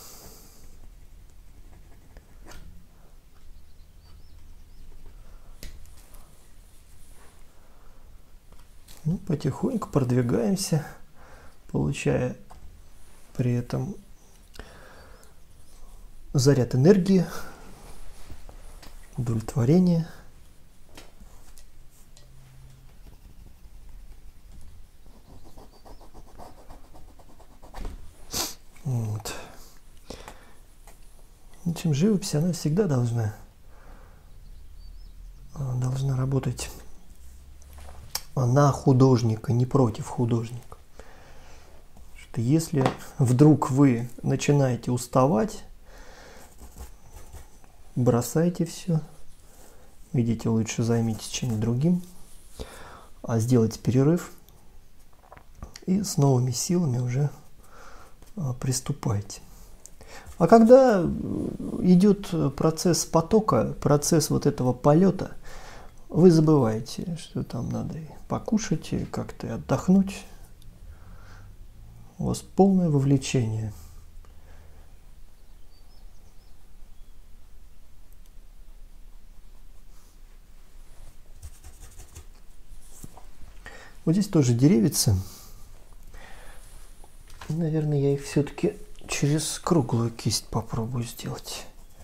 Ну, потихоньку продвигаемся, получая при этом заряд энергии, удовлетворение. Вот. В общем, живопись, она всегда должна, должна работать на художника, не против художника. Что если вдруг вы начинаете уставать, бросайте все, идите лучше займитесь чем-нибудь другим, а сделайте перерыв и с новыми силами уже приступайте. А когда идет процесс потока, процесс вот этого полета, вы забываете, что там надо и покушать, и как-то отдохнуть. У вас полное вовлечение. Вот здесь тоже деревицы. Наверное, я их все-таки через круглую кисть попробую сделать.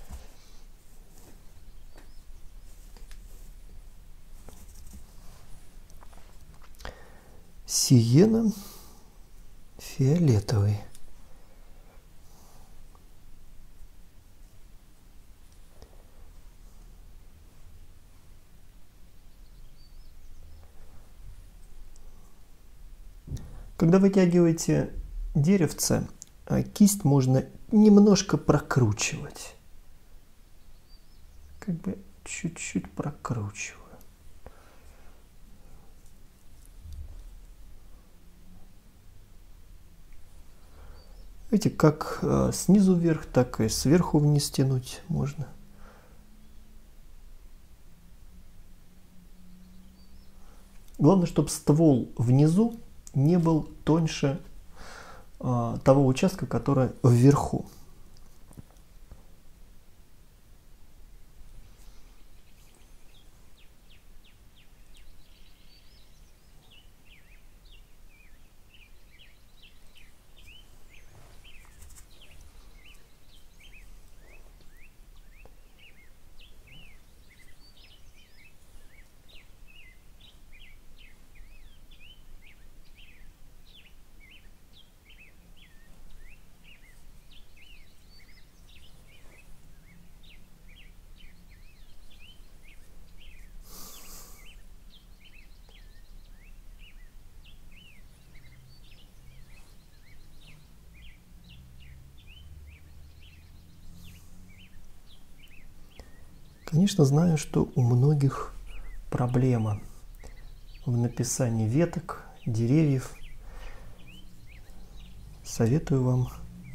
Сиена фиолетовый. Когда вытягиваете деревце, кисть можно немножко прокручивать. Как бы чуть-чуть прокручиваю. Видите, как снизу вверх, так и сверху вниз тянуть можно. Главное, чтобы ствол внизу не был тоньше а, того участка, который вверху. Конечно, знаю, что у многих проблема в написании веток, деревьев. Советую вам,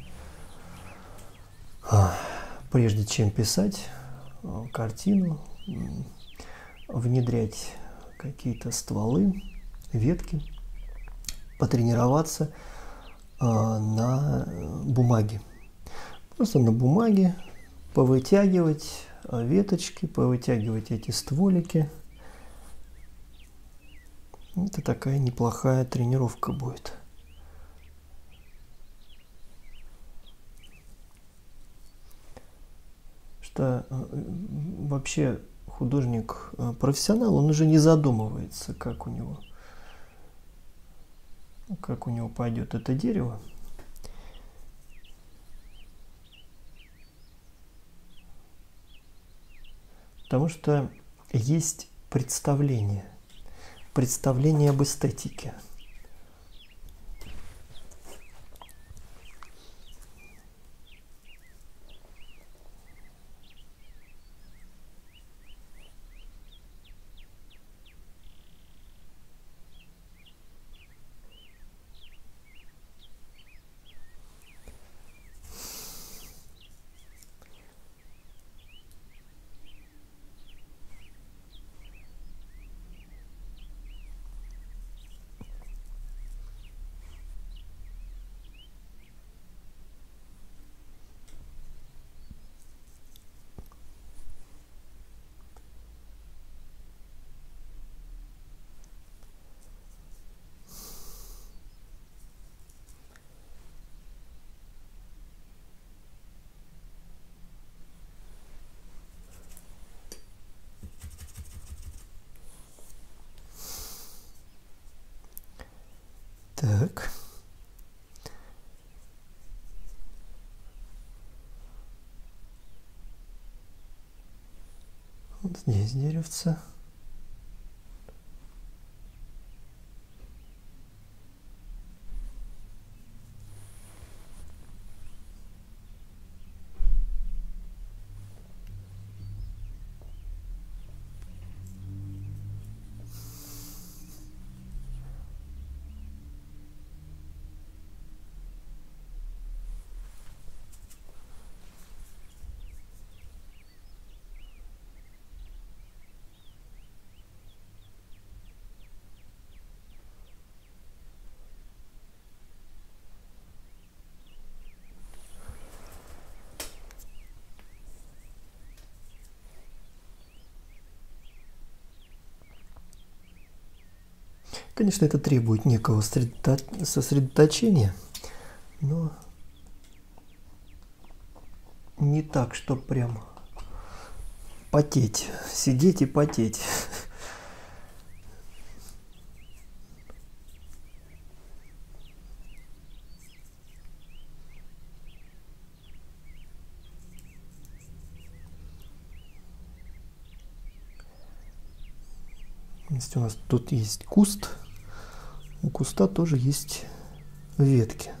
прежде чем писать картину, внедрять какие-то стволы, ветки, потренироваться на бумаге. Просто на бумаге повытягивать веточки, повытягивать эти стволики. Это такая неплохая тренировка будет. Что вообще художник профессионал, он уже не задумывается, как у него, как у него пойдет это дерево. Потому что есть представление, представление об эстетике. Так. Вот здесь деревце. Конечно, это требует некого сосредоточения, но не так, что прям потеть, сидеть и потеть. Если у нас тут есть куст, у куста тоже есть ветки.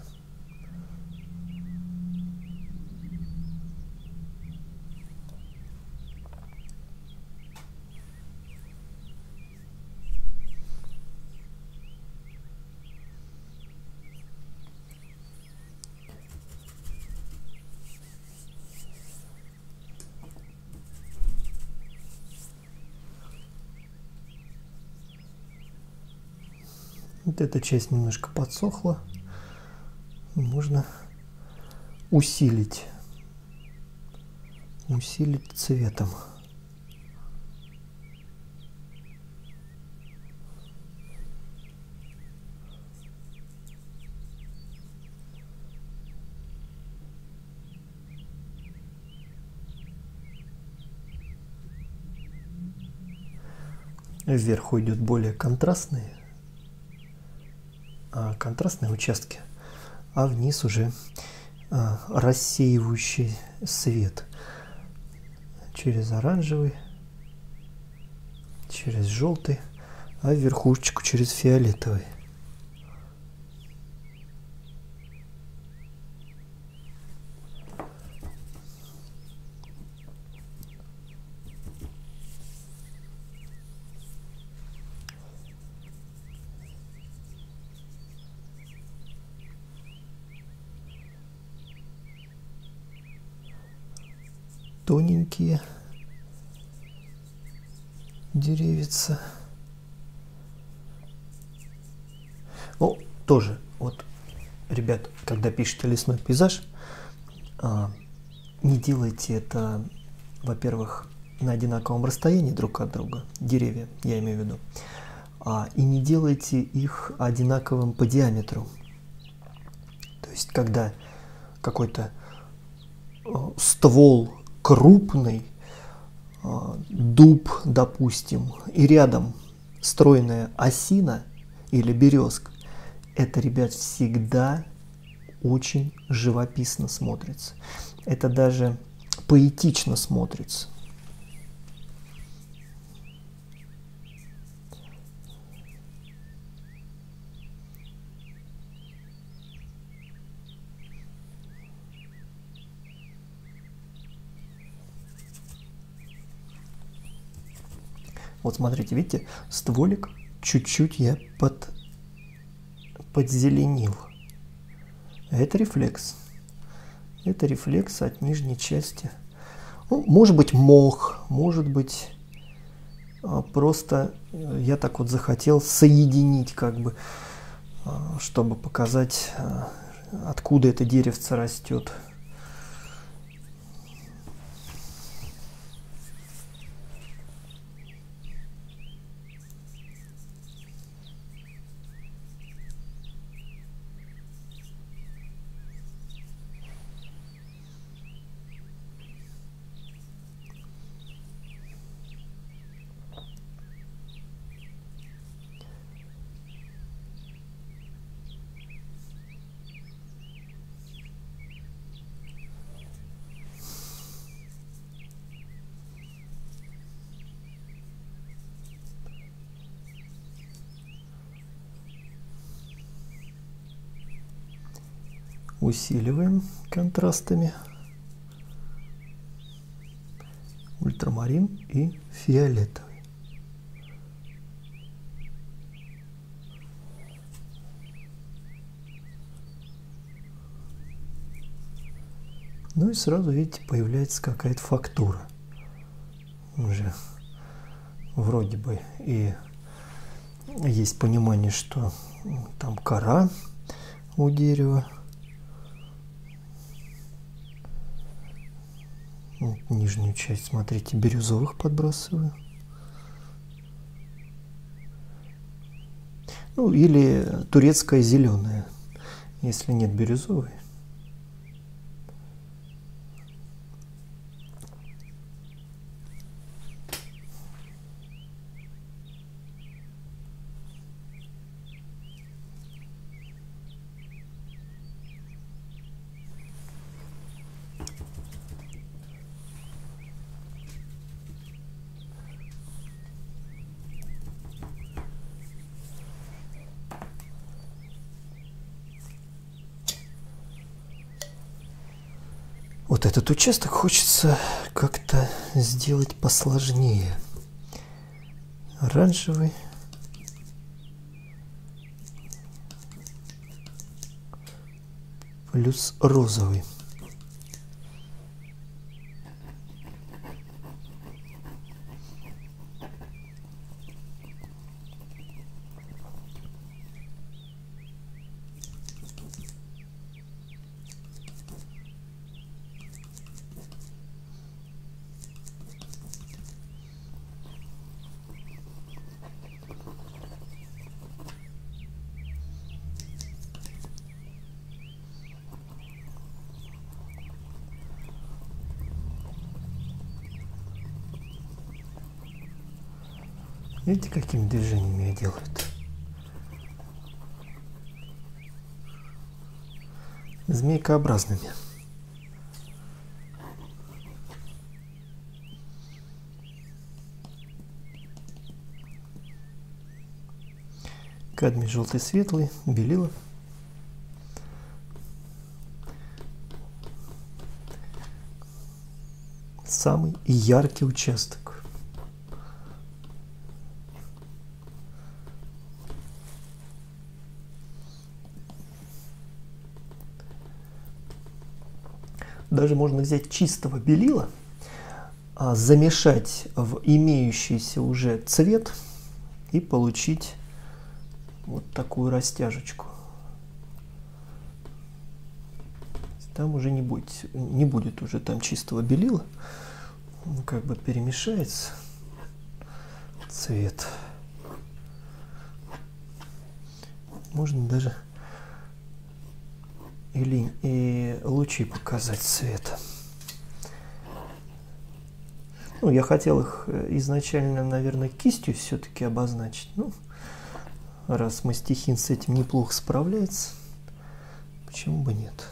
Вот эта часть немножко подсохла. Можно усилить, усилить цветом. Вверх уйдет более контрастные, а, контрастные участки, а вниз уже а, рассеивающий свет через оранжевый, через желтый, а верхушечку через фиолетовый. Тоненькие деревица. Ну, тоже, вот, ребят, когда пишете лесной пейзаж, а, не делайте это, во-первых, на одинаковом расстоянии друг от друга, деревья, я имею в виду, а, и не делайте их одинаковым по диаметру. То есть, когда какой-то ствол крупный, дуб, допустим, и рядом стройная осина или березка, это, ребят, всегда очень живописно смотрится. Это даже поэтично смотрится. Вот смотрите, видите, стволик чуть-чуть я под, подзеленил. Это рефлекс. Это рефлекс от нижней части. Ну, может быть мох, может быть просто я так вот захотел соединить, как бы, чтобы показать, откуда это деревце растет. Усиливаем контрастами ультрамарин и фиолетовый. Ну и сразу, видите, появляется какая-то фактура. Уже вроде бы и есть понимание, что там кора у дерева. Вот нижнюю часть, смотрите, бирюзовых подбрасываю. Ну, или турецкая зеленая, если нет бирюзовой. Вот этот участок хочется как-то сделать посложнее. Оранжевый. Плюс розовый. Видите, какими движениями я делаю это? Змейкообразными. Кадмий желтый светлый, белила. Самый яркий участок. Даже можно взять чистого белила, замешать в имеющийся уже цвет и получить вот такую растяжечку. Там уже не будет, не будет уже там чистого белила, он как бы перемешается цвет. Можно даже или и лучи показать цвета. Ну, я хотел их изначально, наверное, кистью все-таки обозначить. Ну, раз мастихин с этим неплохо справляется, почему бы нет?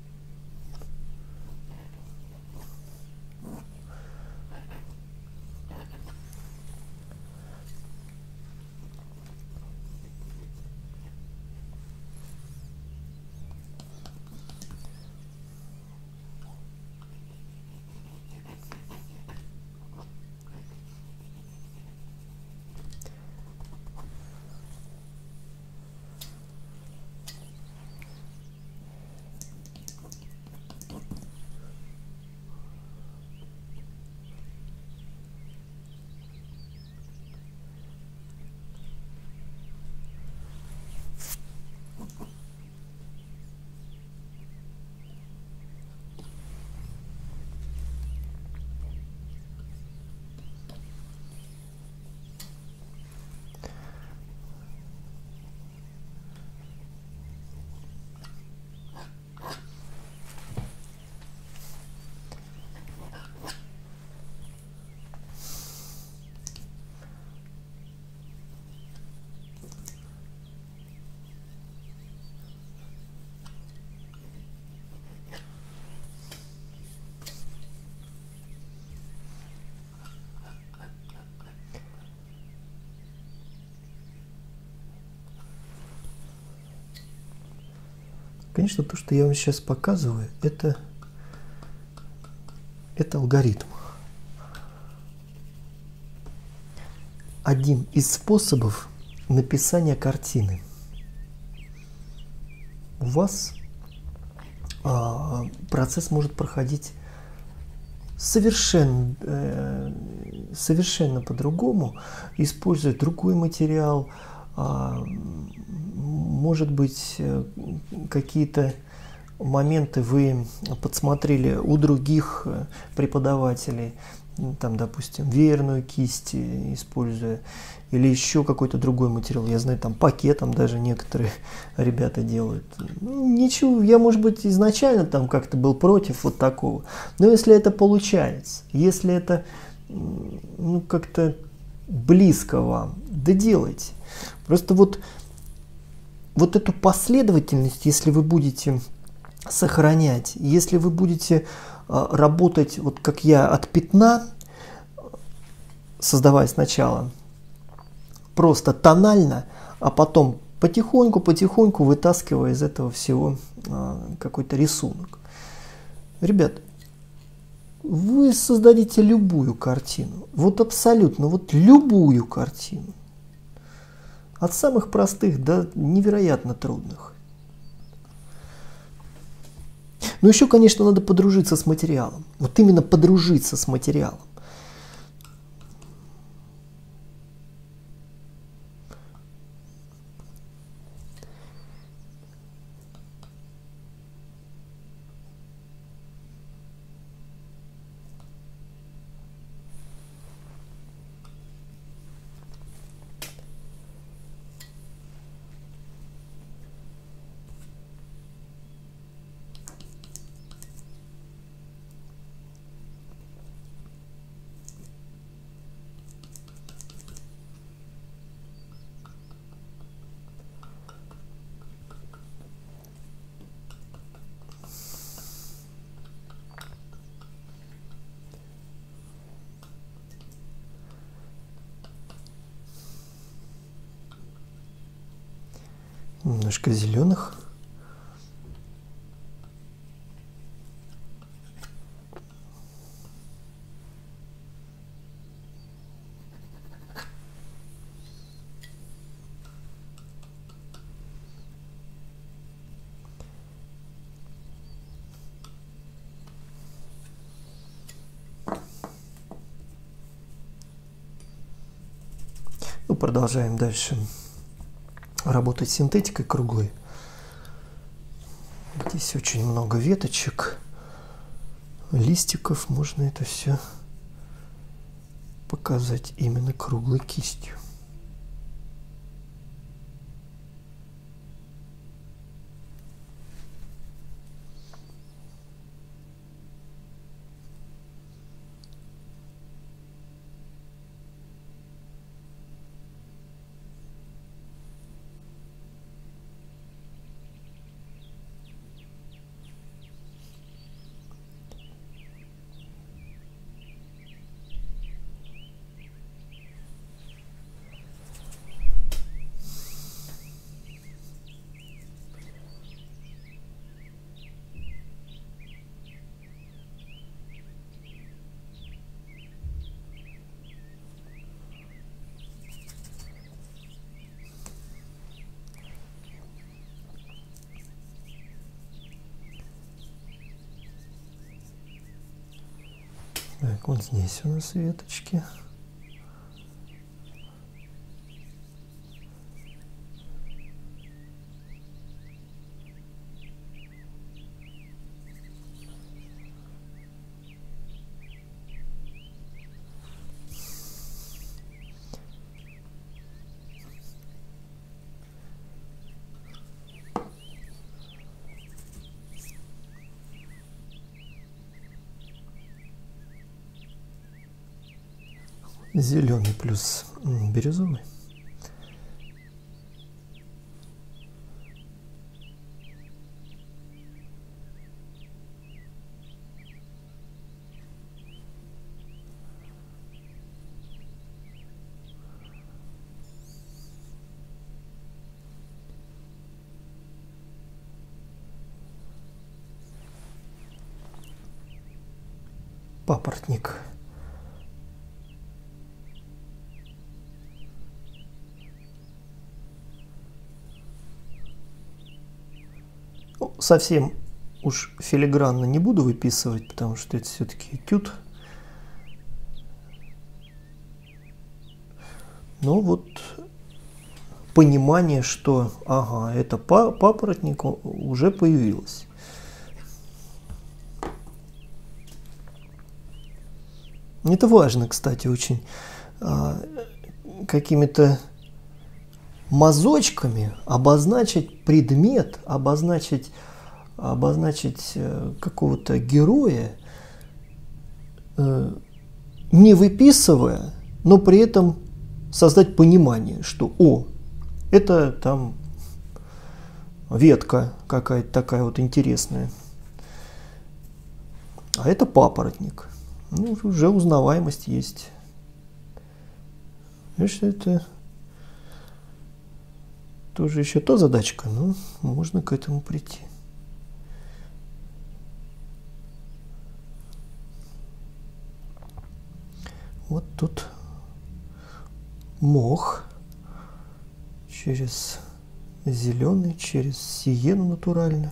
Конечно, то, что я вам сейчас показываю, это, это алгоритм. Один из способов написания картины. У вас а, процесс может проходить совершенно, э, совершенно по-другому, используя другой материал. А, может быть, какие-то моменты вы подсмотрели у других преподавателей, там, допустим, веерную кисть используя, или еще какой-то другой материал. Я знаю, там пакетом даже некоторые ребята делают. Ну, ничего, я, может быть, изначально там как-то был против вот такого. Но если это получается, если это ну, как-то близко вам, да делайте. Просто вот, вот эту последовательность, если вы будете сохранять, если вы будете работать, вот как я, от пятна, создавая сначала просто тонально, а потом потихоньку-потихоньку вытаскивая из этого всего какой-то рисунок. Ребят, вы создадите любую картину, вот абсолютно, вот любую картину. От самых простых до невероятно трудных. Но еще, конечно, надо подружиться с материалом. Вот именно подружиться с материалом. Немножко зеленых. Ну, продолжаем дальше работать с синтетикой круглой. Здесь очень много веточек, листиков. Можно это все показать именно круглой кистью. Вот здесь у нас веточки. Зеленый плюс бирюзовый. Папоротник. Совсем уж филигранно не буду выписывать, потому что это все-таки этюд. Но вот понимание, что ага, это папоротник, уже появилось. Это важно, кстати, очень какими-то мазочками обозначить предмет, обозначить, обозначить какого-то героя, не выписывая, но при этом создать понимание, что о, это там ветка какая-то такая вот интересная, а это папоротник. Ну, уже узнаваемость есть. Видишь, это тоже еще то задачка, но можно к этому прийти. Вот тут мох через зеленый, через сиену натурально.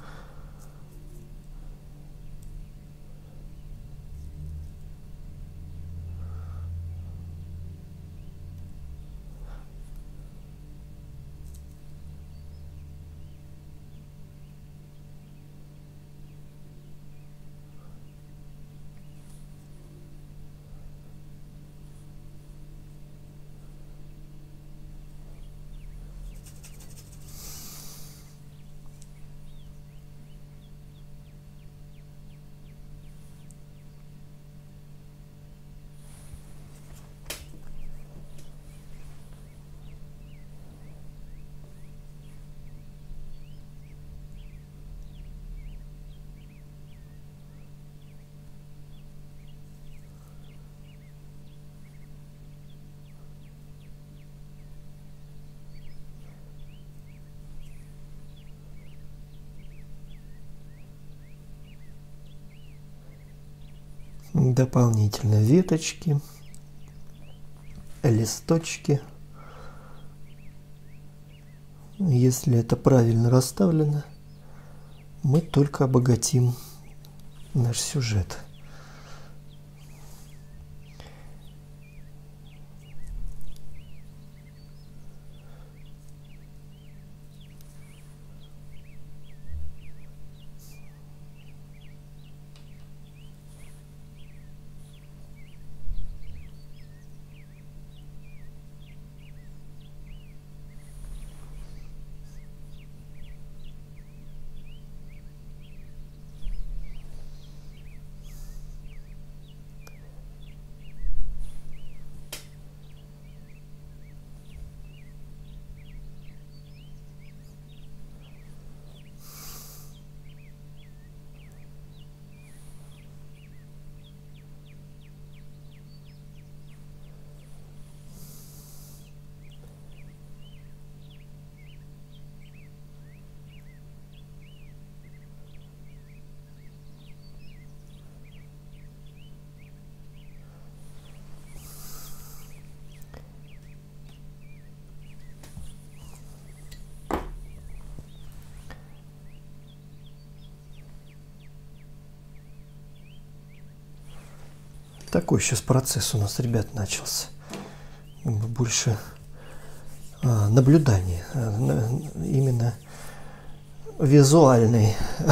Дополнительно веточки, листочки. Если это правильно расставлено, мы только обогатим наш сюжет. такой сейчас процесс у нас, ребят, начался. Больше а, наблюдание, а, именно визуальный.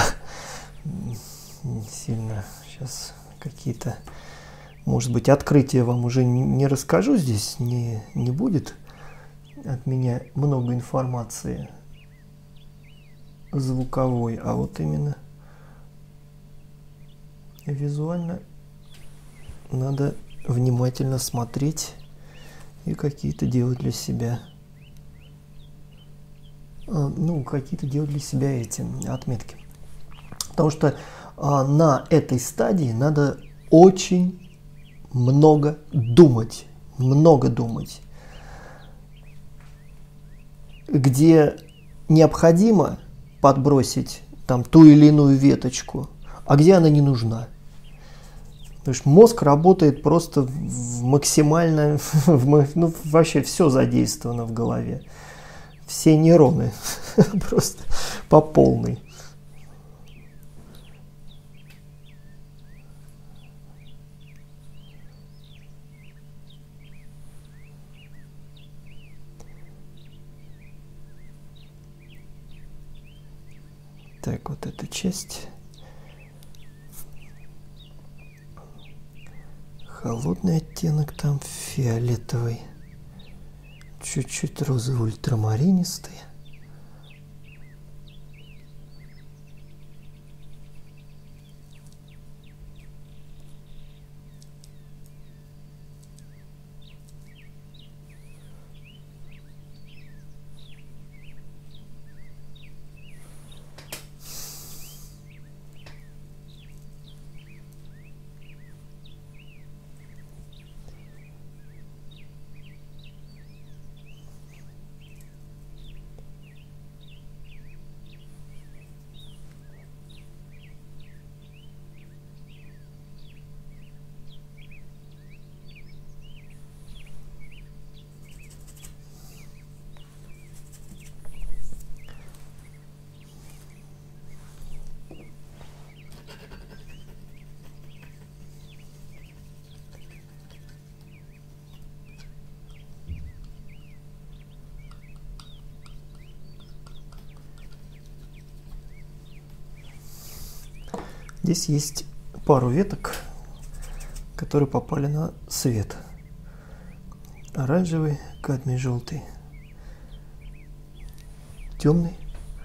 Сильно сейчас какие-то, может быть, открытия вам уже не расскажу, здесь не, не будет от меня много информации звуковой, а вот именно визуально надо внимательно смотреть и какие-то делать для себя, ну, какие-то делать для себя эти отметки. Потому что а, на этой стадии надо очень много думать, много думать, где необходимо подбросить там ту или иную веточку, а где она не нужна. Потому что мозг работает просто в максимально, в, ну, вообще все задействовано в голове. Все нейроны просто по полной. Так, вот эта часть. Холодный оттенок там фиолетовый. Чуть-чуть розовый ультрамаринистый. Здесь есть пару веток, которые попали на свет. Оранжевый, кадмий, желтый, темный.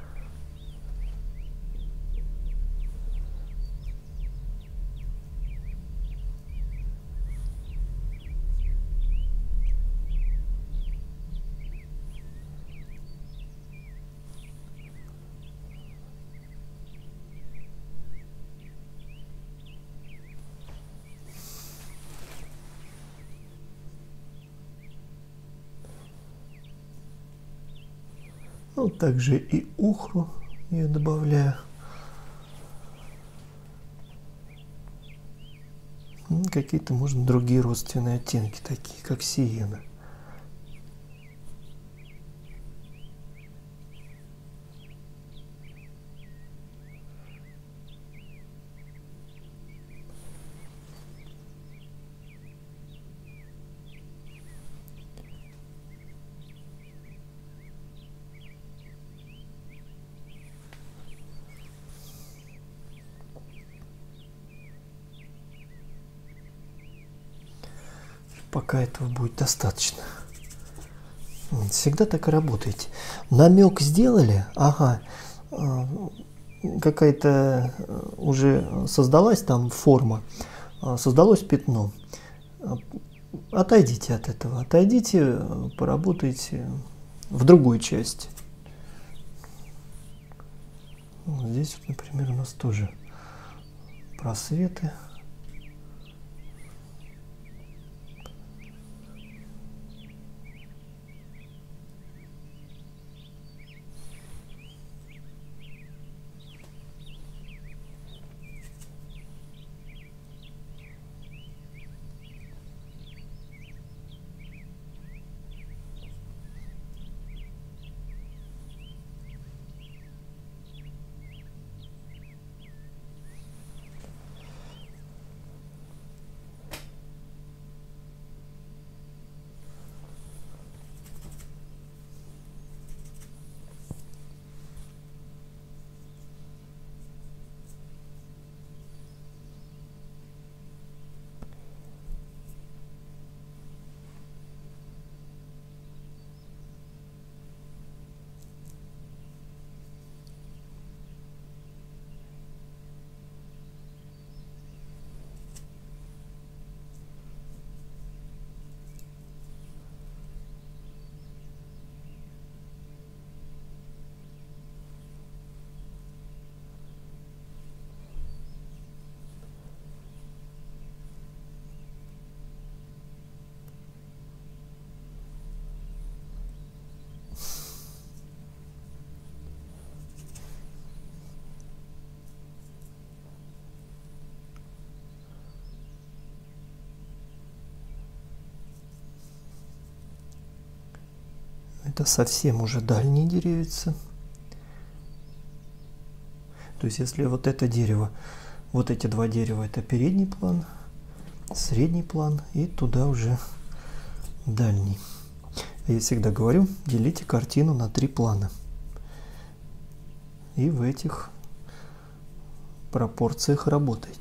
Ну, также и ухру я добавляю. Какие-то, можно, другие родственные оттенки, такие как сиена. Пока этого будет достаточно. Всегда так и работаете. Намек сделали, ага, какая-то уже создалась там форма, создалось пятно. Отойдите от этого, отойдите, поработайте в другой части. Здесь, например, у нас тоже просветы. это совсем уже дальние деревья. То есть если вот это дерево, вот эти два дерева, это передний план, средний план, и туда уже дальний. Я всегда говорю, делите картину на три плана. И в этих пропорциях работайте.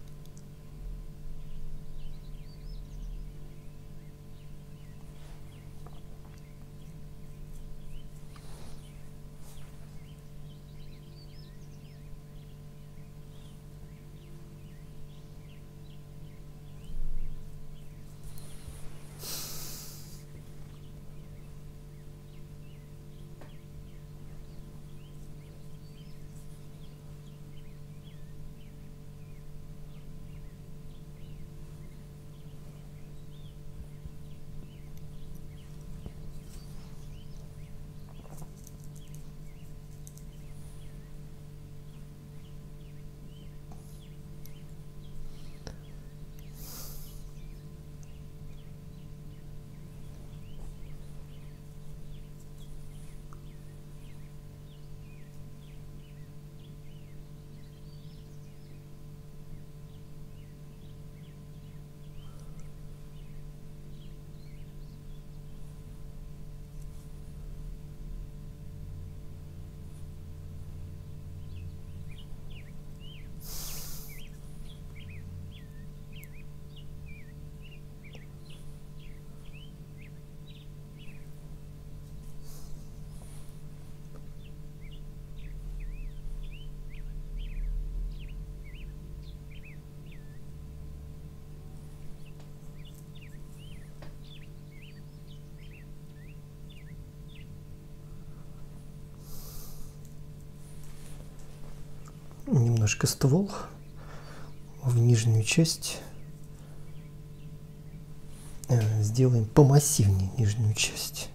Немножко ствол в нижнюю часть. Сделаем помассивнее нижнюю часть.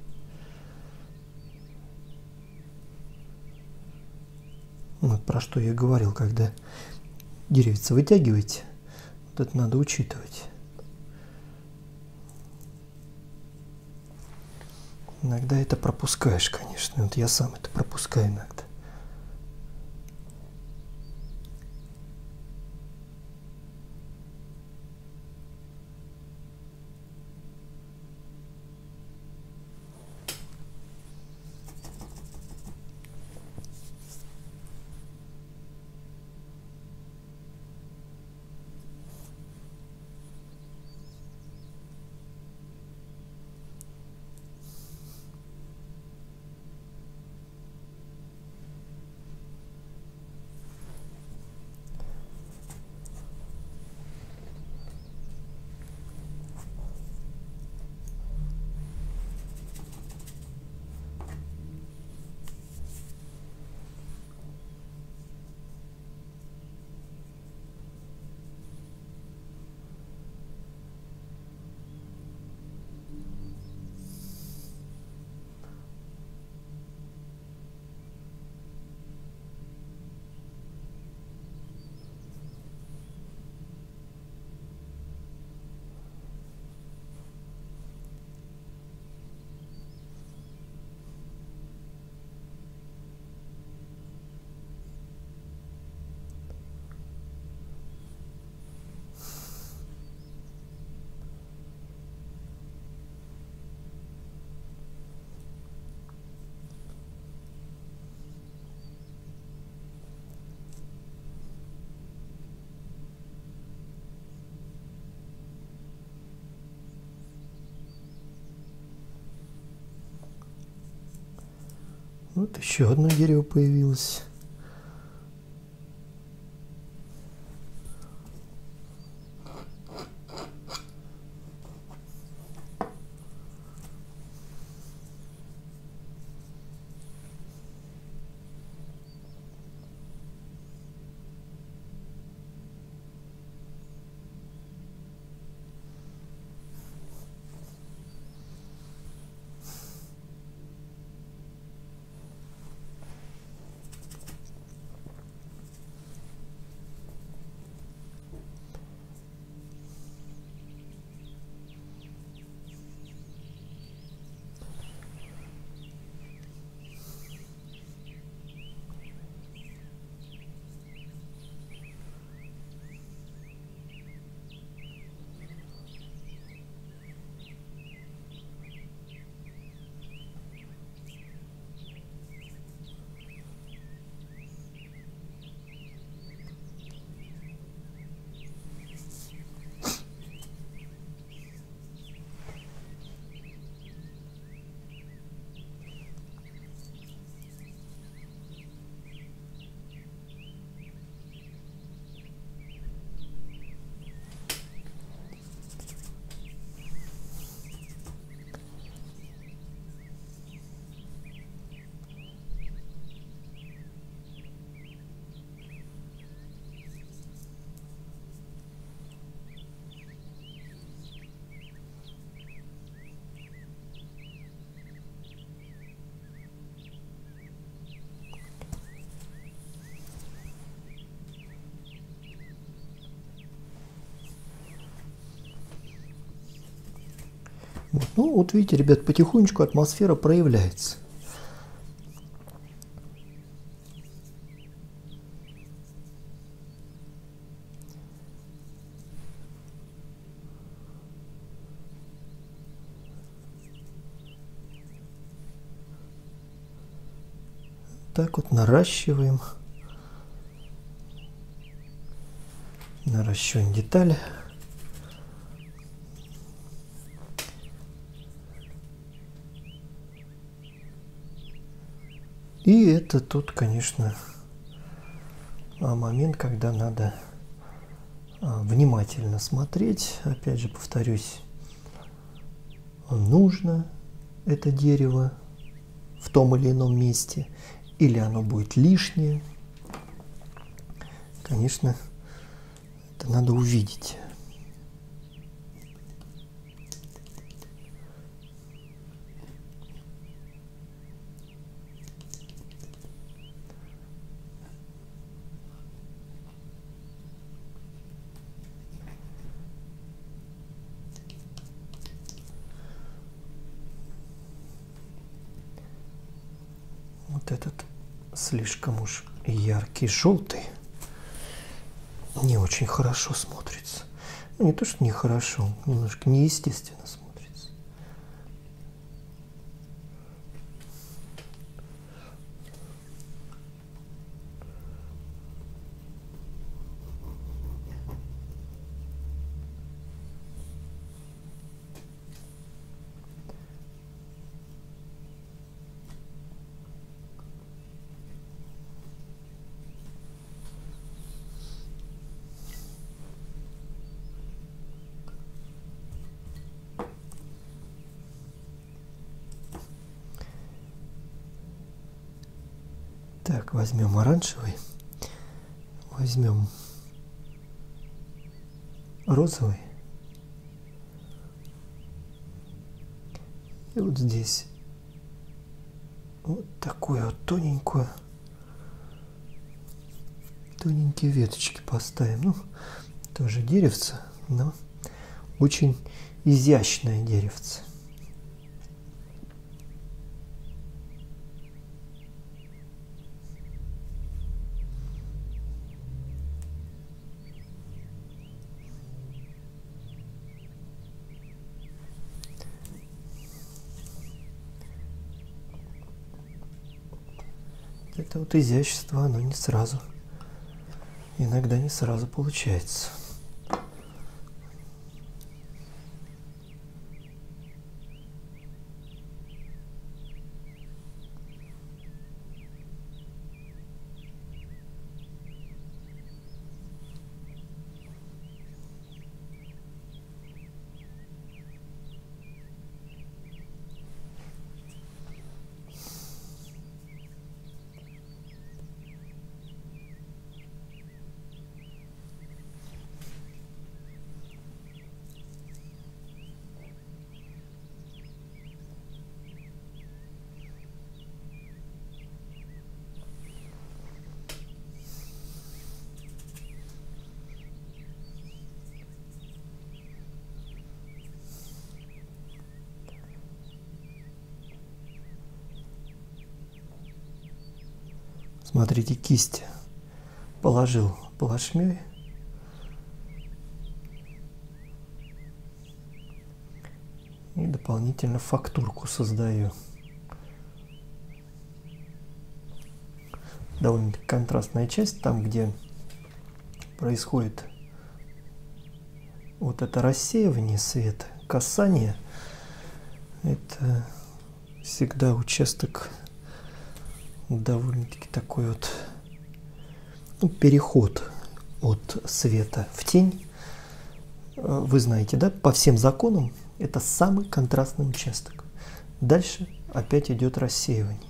Вот про что я говорил, когда деревья вытягиваете, вот это надо учитывать. Иногда это пропускаешь, конечно. Вот я сам это пропускаю иногда. Вот еще одно дерево появилось. Ну, вот видите, ребят, потихонечку атмосфера проявляется. Так вот наращиваем. Наращиваем детали. И это тут, конечно, момент, когда надо внимательно смотреть. Опять же, повторюсь, нужно это дерево в том или ином месте, или оно будет лишнее. Конечно, это надо увидеть. Вот этот слишком уж яркий желтый не очень хорошо смотрится. Ну, не то, что нехорошо, немножко неестественно смотрится. Так, возьмем оранжевый, возьмем розовый. И вот здесь вот такую вот тоненькую, тоненькие веточки поставим. Ну, тоже деревце, но очень изящное деревце. Это вот изящество, оно не сразу, иногда не сразу получается. Смотрите, кисть положил плашмей. И дополнительно фактурку создаю. Довольно контрастная часть, там, где происходит вот это рассеивание света, касание. Это всегда участок довольно-таки такой вот, ну, переход от света в тень. Вы знаете, да, по всем законам это самый контрастный участок. Дальше опять идет рассеивание.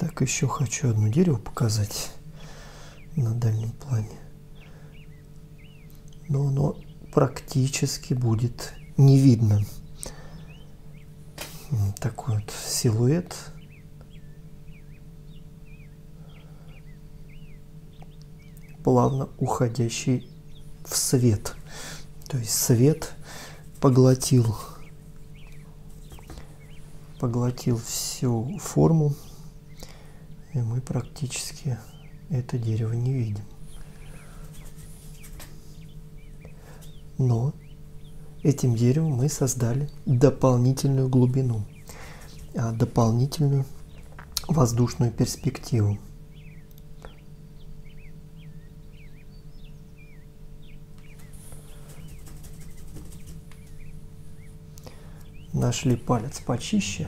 Так, еще хочу одно дерево показать на дальнем плане. Но оно практически будет не видно. Такой вот силуэт. Плавно уходящий в свет. То есть свет поглотил, поглотил всю форму, и мы практически это дерево не видим. Но этим деревом мы создали дополнительную глубину, дополнительную воздушную перспективу. Нашли палец почище,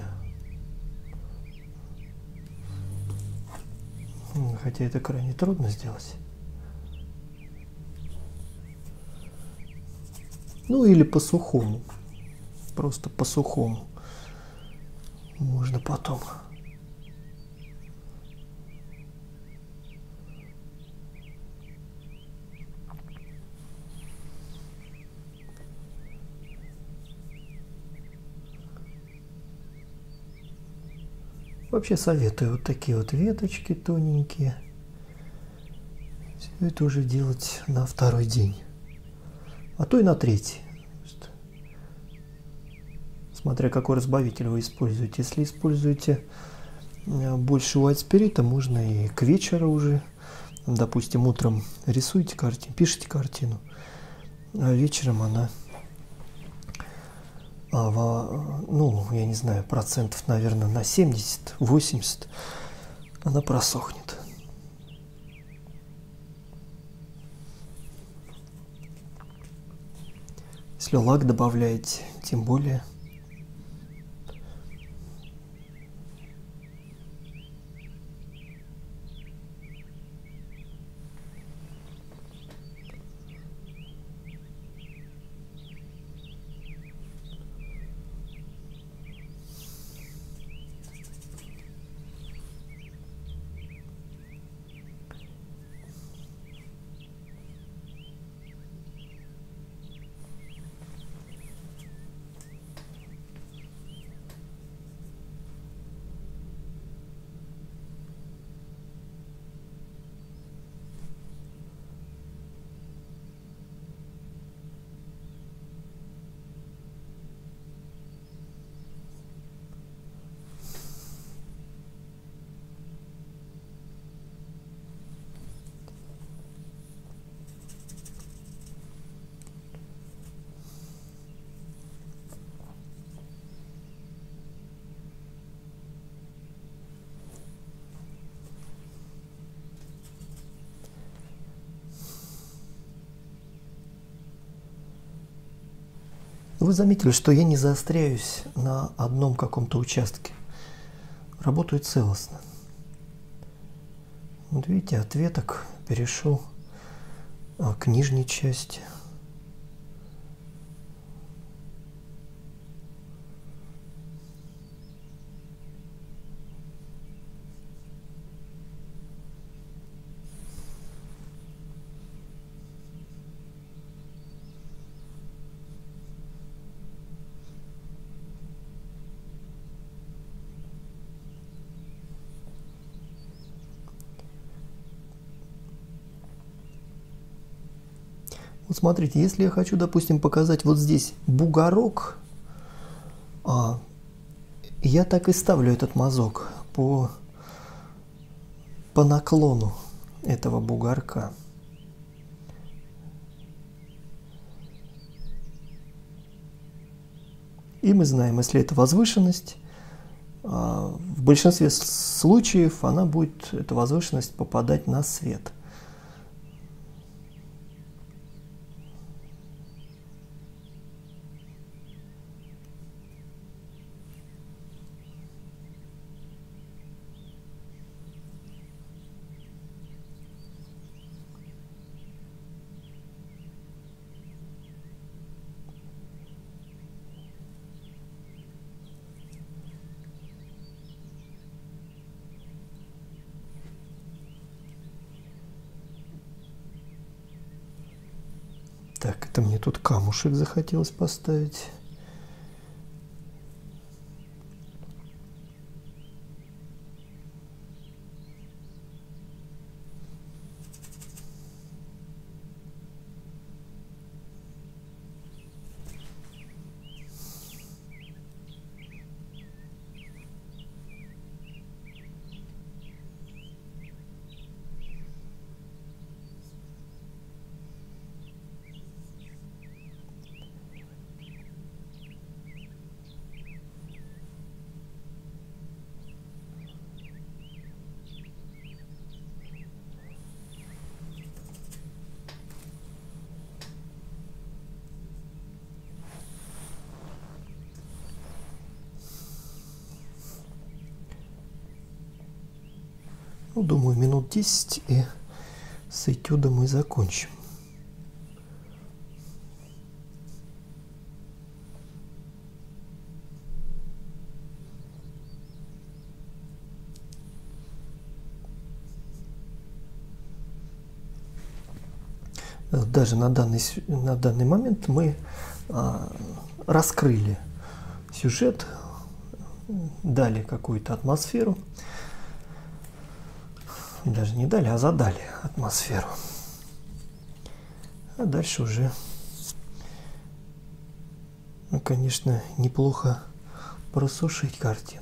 хотя это крайне трудно сделать. Ну или по-сухому, просто по-сухому можно потом. Вообще советую вот такие вот веточки тоненькие. Все это уже делать на второй день, а то и на третий. Смотря какой разбавитель вы используете. Если используете больше white spirit, можно и к вечеру уже. Допустим, утром рисуете картину, пишите картину, а вечером она, ну, я не знаю, процентов, наверное, на семьдесят-восемьдесят она просохнет. Если лак добавляете, тем более. Вы заметили, что я не заостряюсь на одном каком-то участке. Работаю целостно. Вот видите, от веток перешел к нижней части. Вот смотрите, если я хочу, допустим, показать вот здесь бугорок, а, я так и ставлю этот мазок по, по наклону этого бугорка. И мы знаем, если это возвышенность, а, в большинстве случаев она будет, эта возвышенность, попадать на свет. Так, это мне тут камушек захотелось поставить. Ну, думаю, минут десять, и с этюдом мы закончим. Даже на данный, на данный момент мы а, раскрыли сюжет, дали какую-то атмосферу. Даже не дали, а задали атмосферу. А дальше уже, ну, конечно, неплохо просушить картину.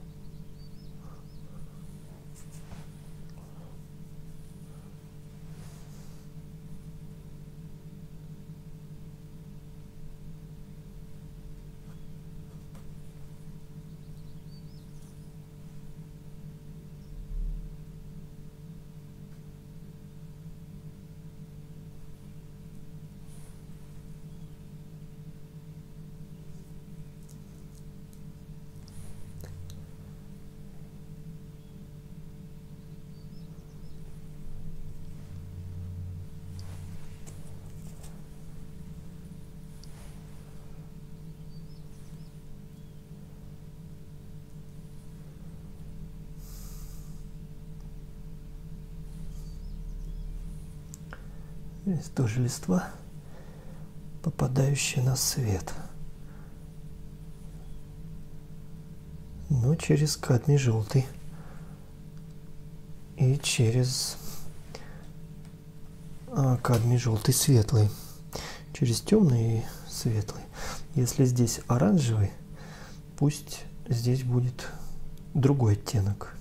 Здесь тоже листва, попадающая на свет, но через кадмий желтый и через а, кадмий желтый светлый, через темный и светлый. Если здесь оранжевый, пусть здесь будет другой оттенок.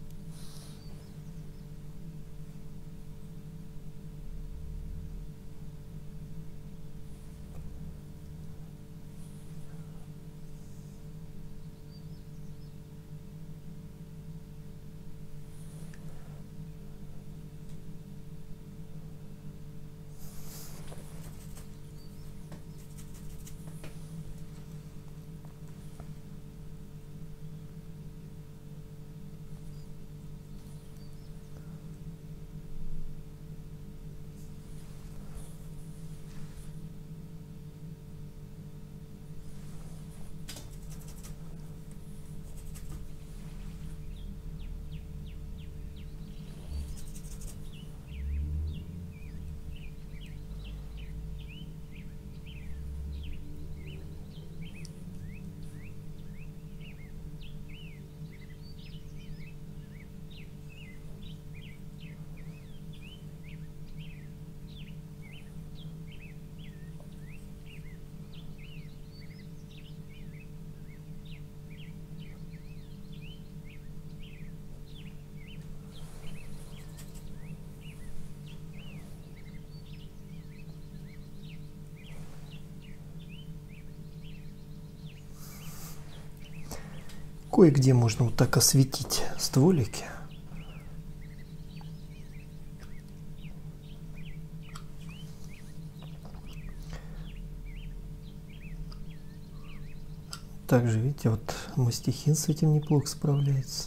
Кое-где можно вот так осветить стволики. Также, видите, вот мастихин с этим неплохо справляется.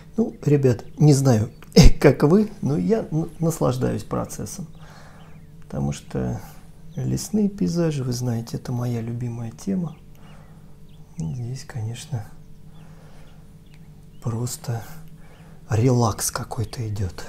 Ну, ребят, не знаю, как вы, но я наслаждаюсь процессом. Потому что лесные пейзажи, вы знаете, это моя любимая тема. Здесь, конечно, просто релакс какой-то идет.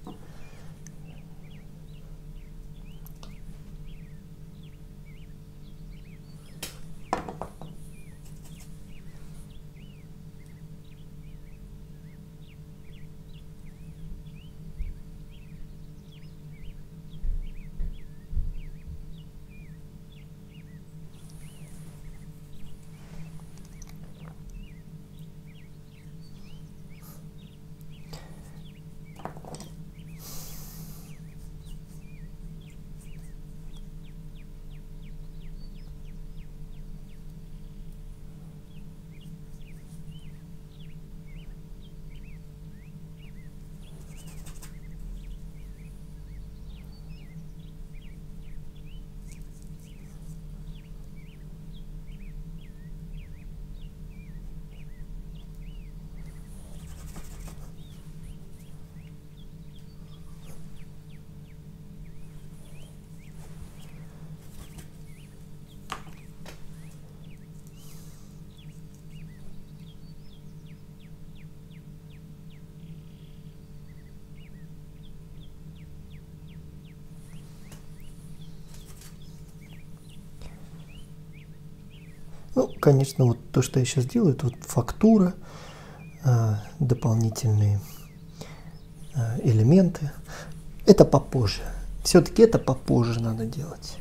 Ну, конечно, вот то, что я сейчас делаю, это вот фактура, дополнительные элементы. Это попозже. Все-таки это попозже надо делать.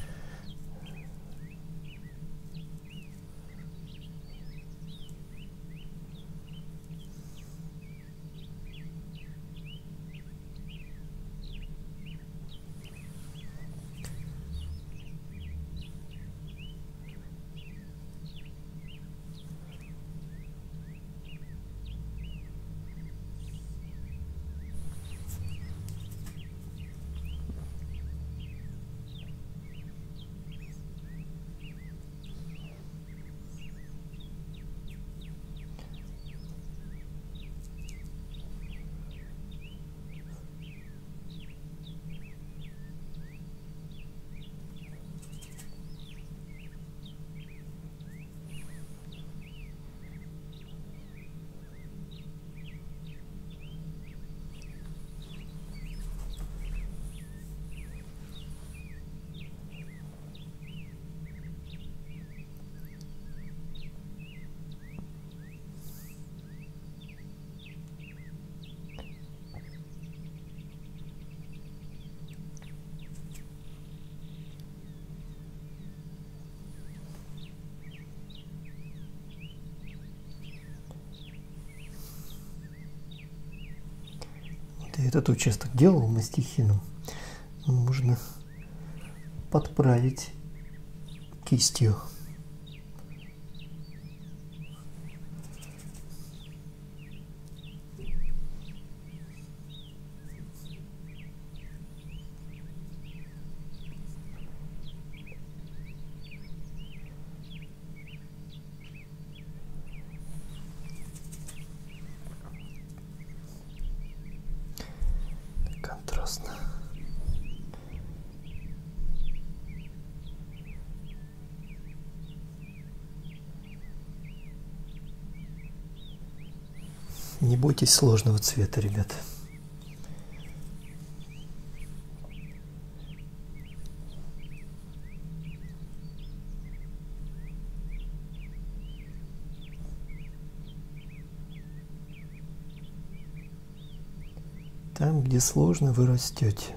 Этот участок делал мастихином, можно подправить кистью. Контрастно. Не бойтесь сложного цвета, ребят. Там, где сложно, вы растете.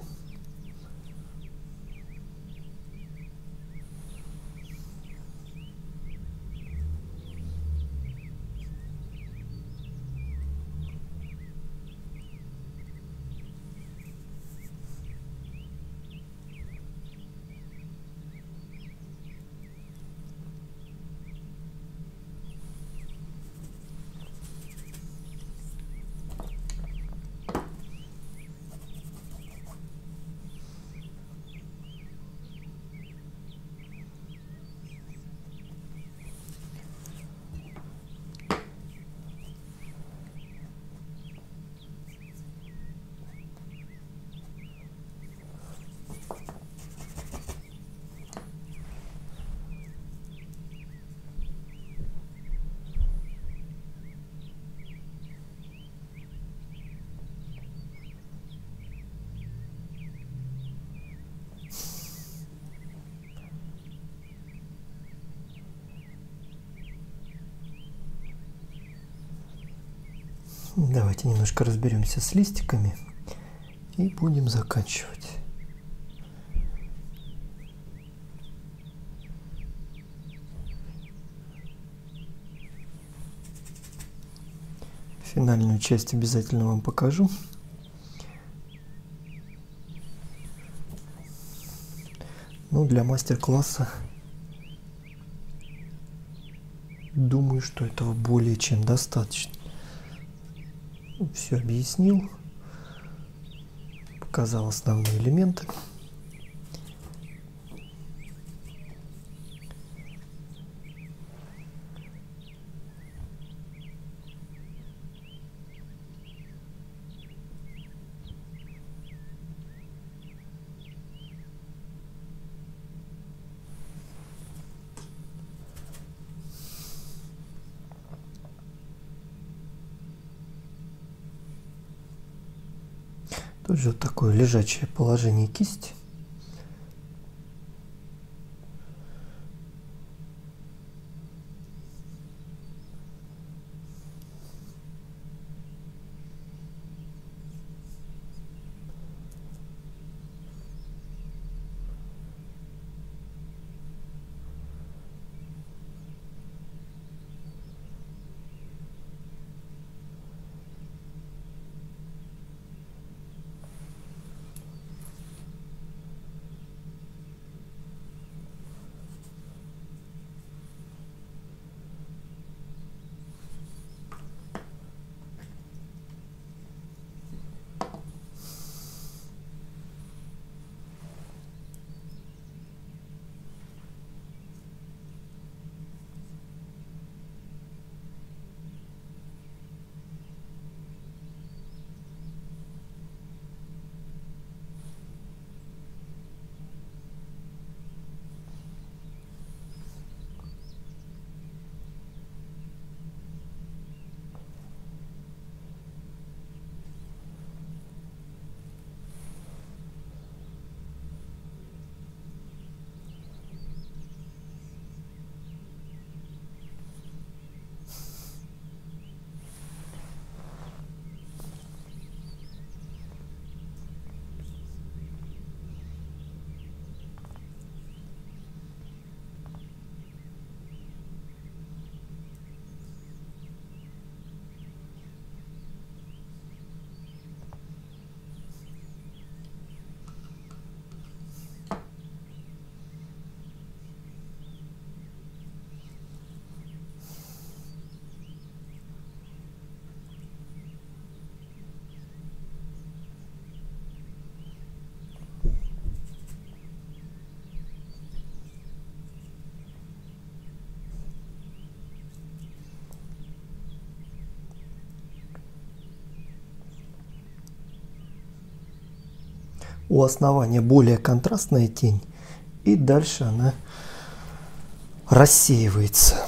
Давайте немножко разберемся с листиками и будем заканчивать. Финальную часть обязательно вам покажу. Ну, для мастер-класса думаю, что этого более чем достаточно. Все объяснил, показал основные элементы. Тут же вот такое лежачее положение кисти. У основания более контрастная тень, и дальше она рассеивается.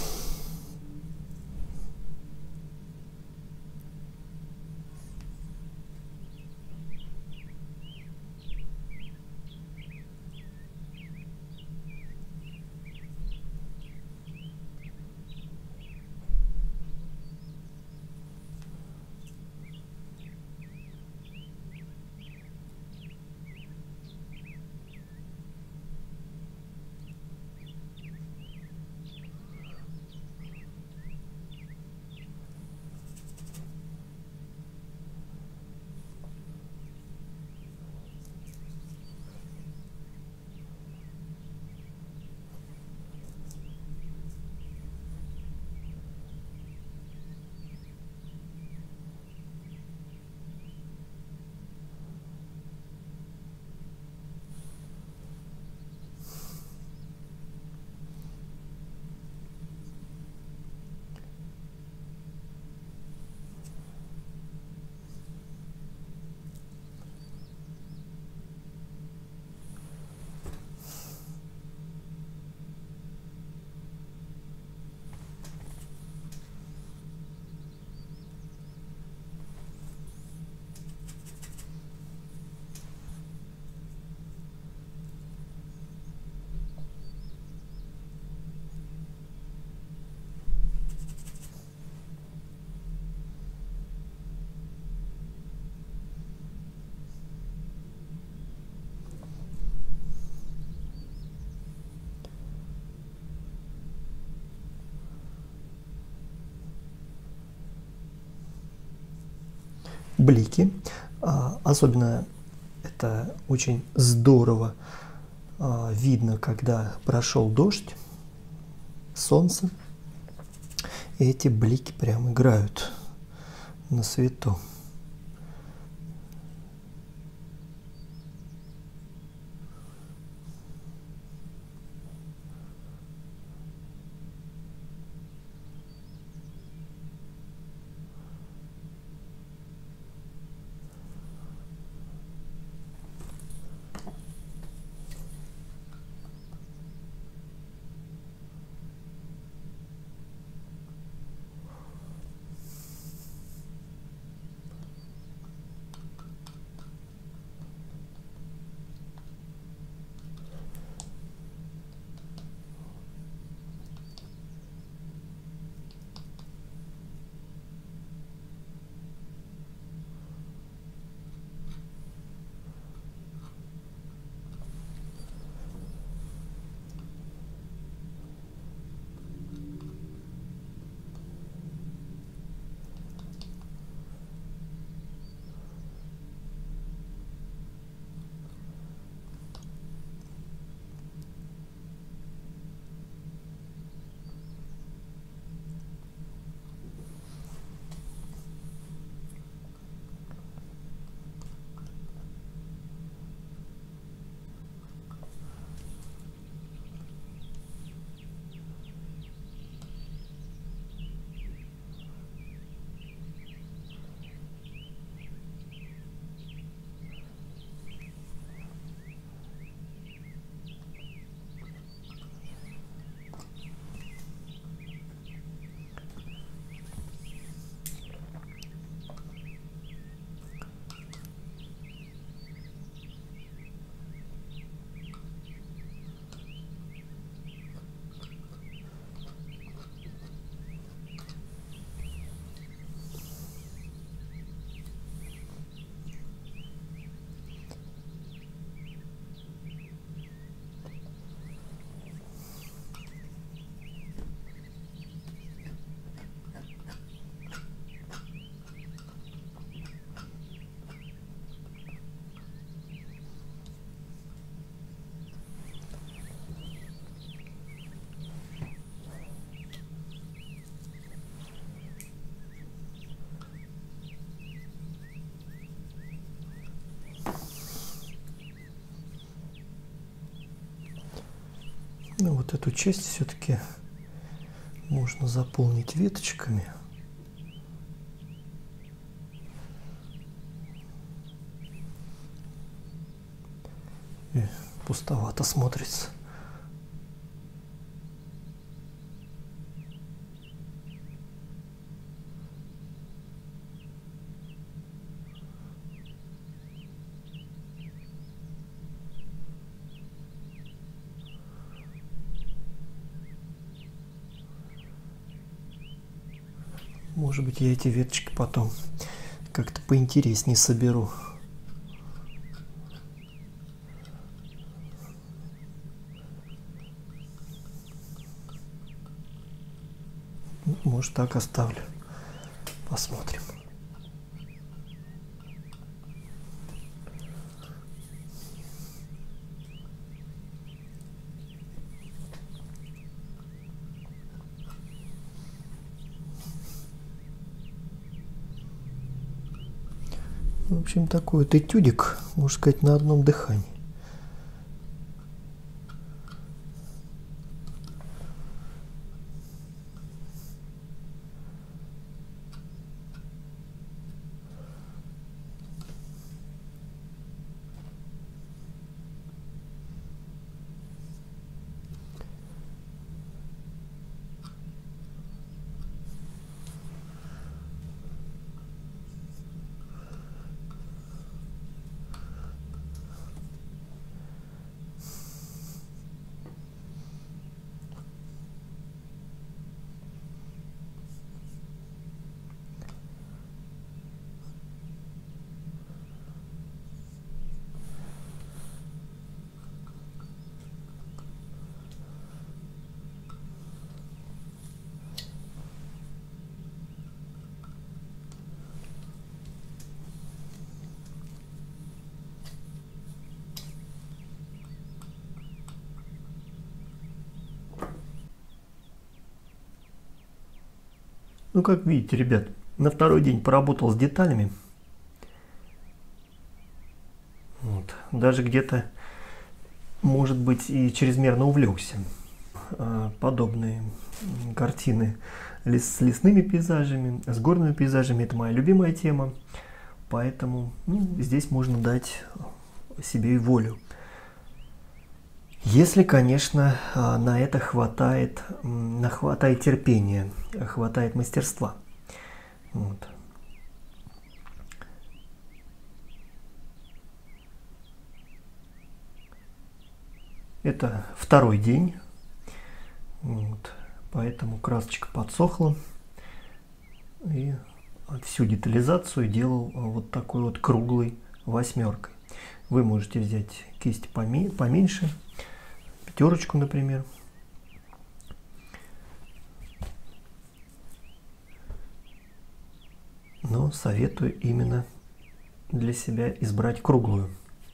блики. Особенно это очень здорово видно, когда прошел дождь, солнце, и эти блики прям играют на свету. Ну, вот эту часть все-таки можно заполнить веточками. И пустовато смотрится. Может быть, я эти веточки потом как-то поинтереснее соберу. Может, так оставлю. Посмотрим. В общем, такой вот этюдик, можно сказать, на одном дыхании. Ну, как видите, ребят, на второй день поработал с деталями. Вот. Даже где-то, может быть, и чрезмерно увлекся. Подобные картины с лесными пейзажами, с горными пейзажами — это моя любимая тема. Поэтому ну, здесь можно дать себе и волю. Если, конечно, на это хватает, хватает терпения, хватает мастерства. Вот. Это второй день. Вот. Поэтому красочка подсохла. И всю детализацию делал вот такой вот круглой восьмеркой. Вы можете взять кисть поменьше, пятерочку, например. Но советую именно для себя избрать круглую.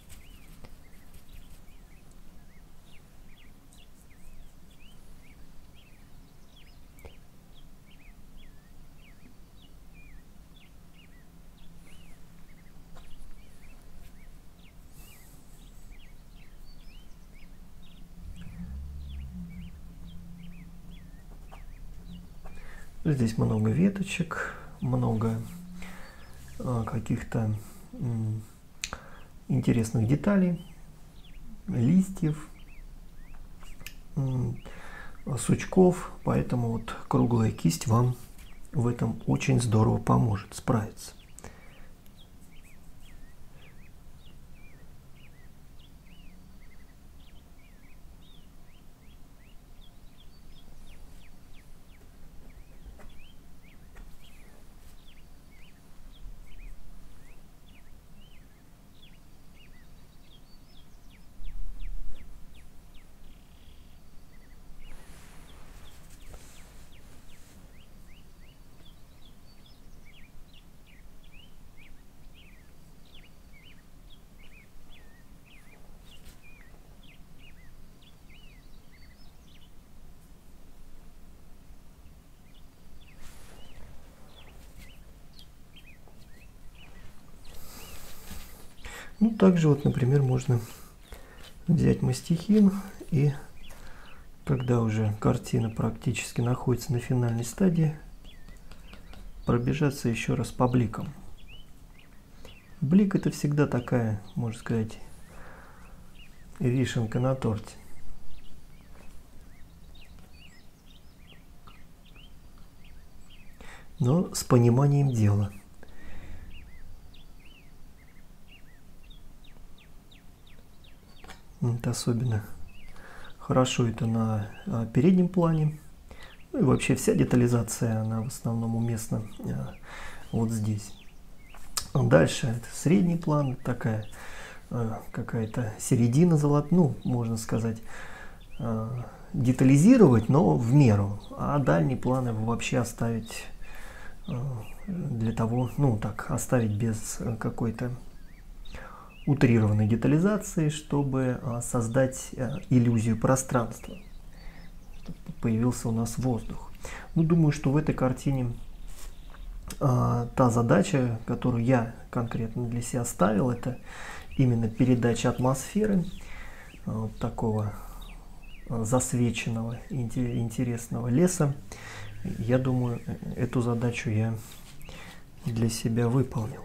Здесь много веточек, много а, каких-то интересных деталей, листьев, сучков, поэтому вот круглая кисть вам в этом очень здорово поможет справиться. Ну, также вот, например, можно взять мастихин и, когда уже картина практически находится на финальной стадии, пробежаться еще раз по бликам. Блик — это всегда такая, можно сказать, вишенка на торте. Но с пониманием дела. Это особенно хорошо это на переднем плане. Ну и вообще вся детализация, она в основном уместна вот здесь. Дальше это средний план, такая какая-то середина золотая, ну, можно сказать, детализировать, но в меру. А дальний план его вообще оставить для того, ну так, оставить без какой-то утрированной детализации, чтобы создать иллюзию пространства, чтобы появился у нас воздух. Ну, думаю, что в этой картине а, та задача, которую я конкретно для себя ставил, это именно передача атмосферы вот такого засвеченного интересного леса. Я думаю, эту задачу я для себя выполнил.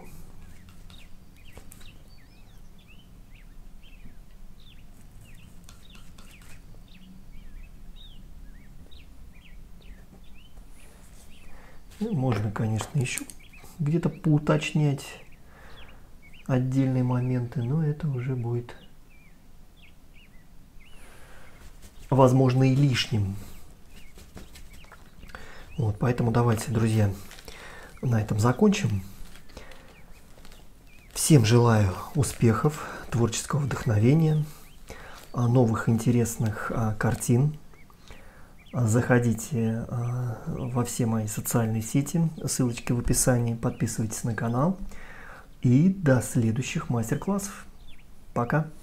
Можно, конечно, еще где-то поуточнять отдельные моменты, но это уже будет, возможно, и лишним. Вот, поэтому давайте, друзья, на этом закончим. Всем желаю успехов, творческого вдохновения, новых интересных картин. Заходите во все мои социальные сети, ссылочки в описании, подписывайтесь на канал. И до следующих мастер-классов. Пока!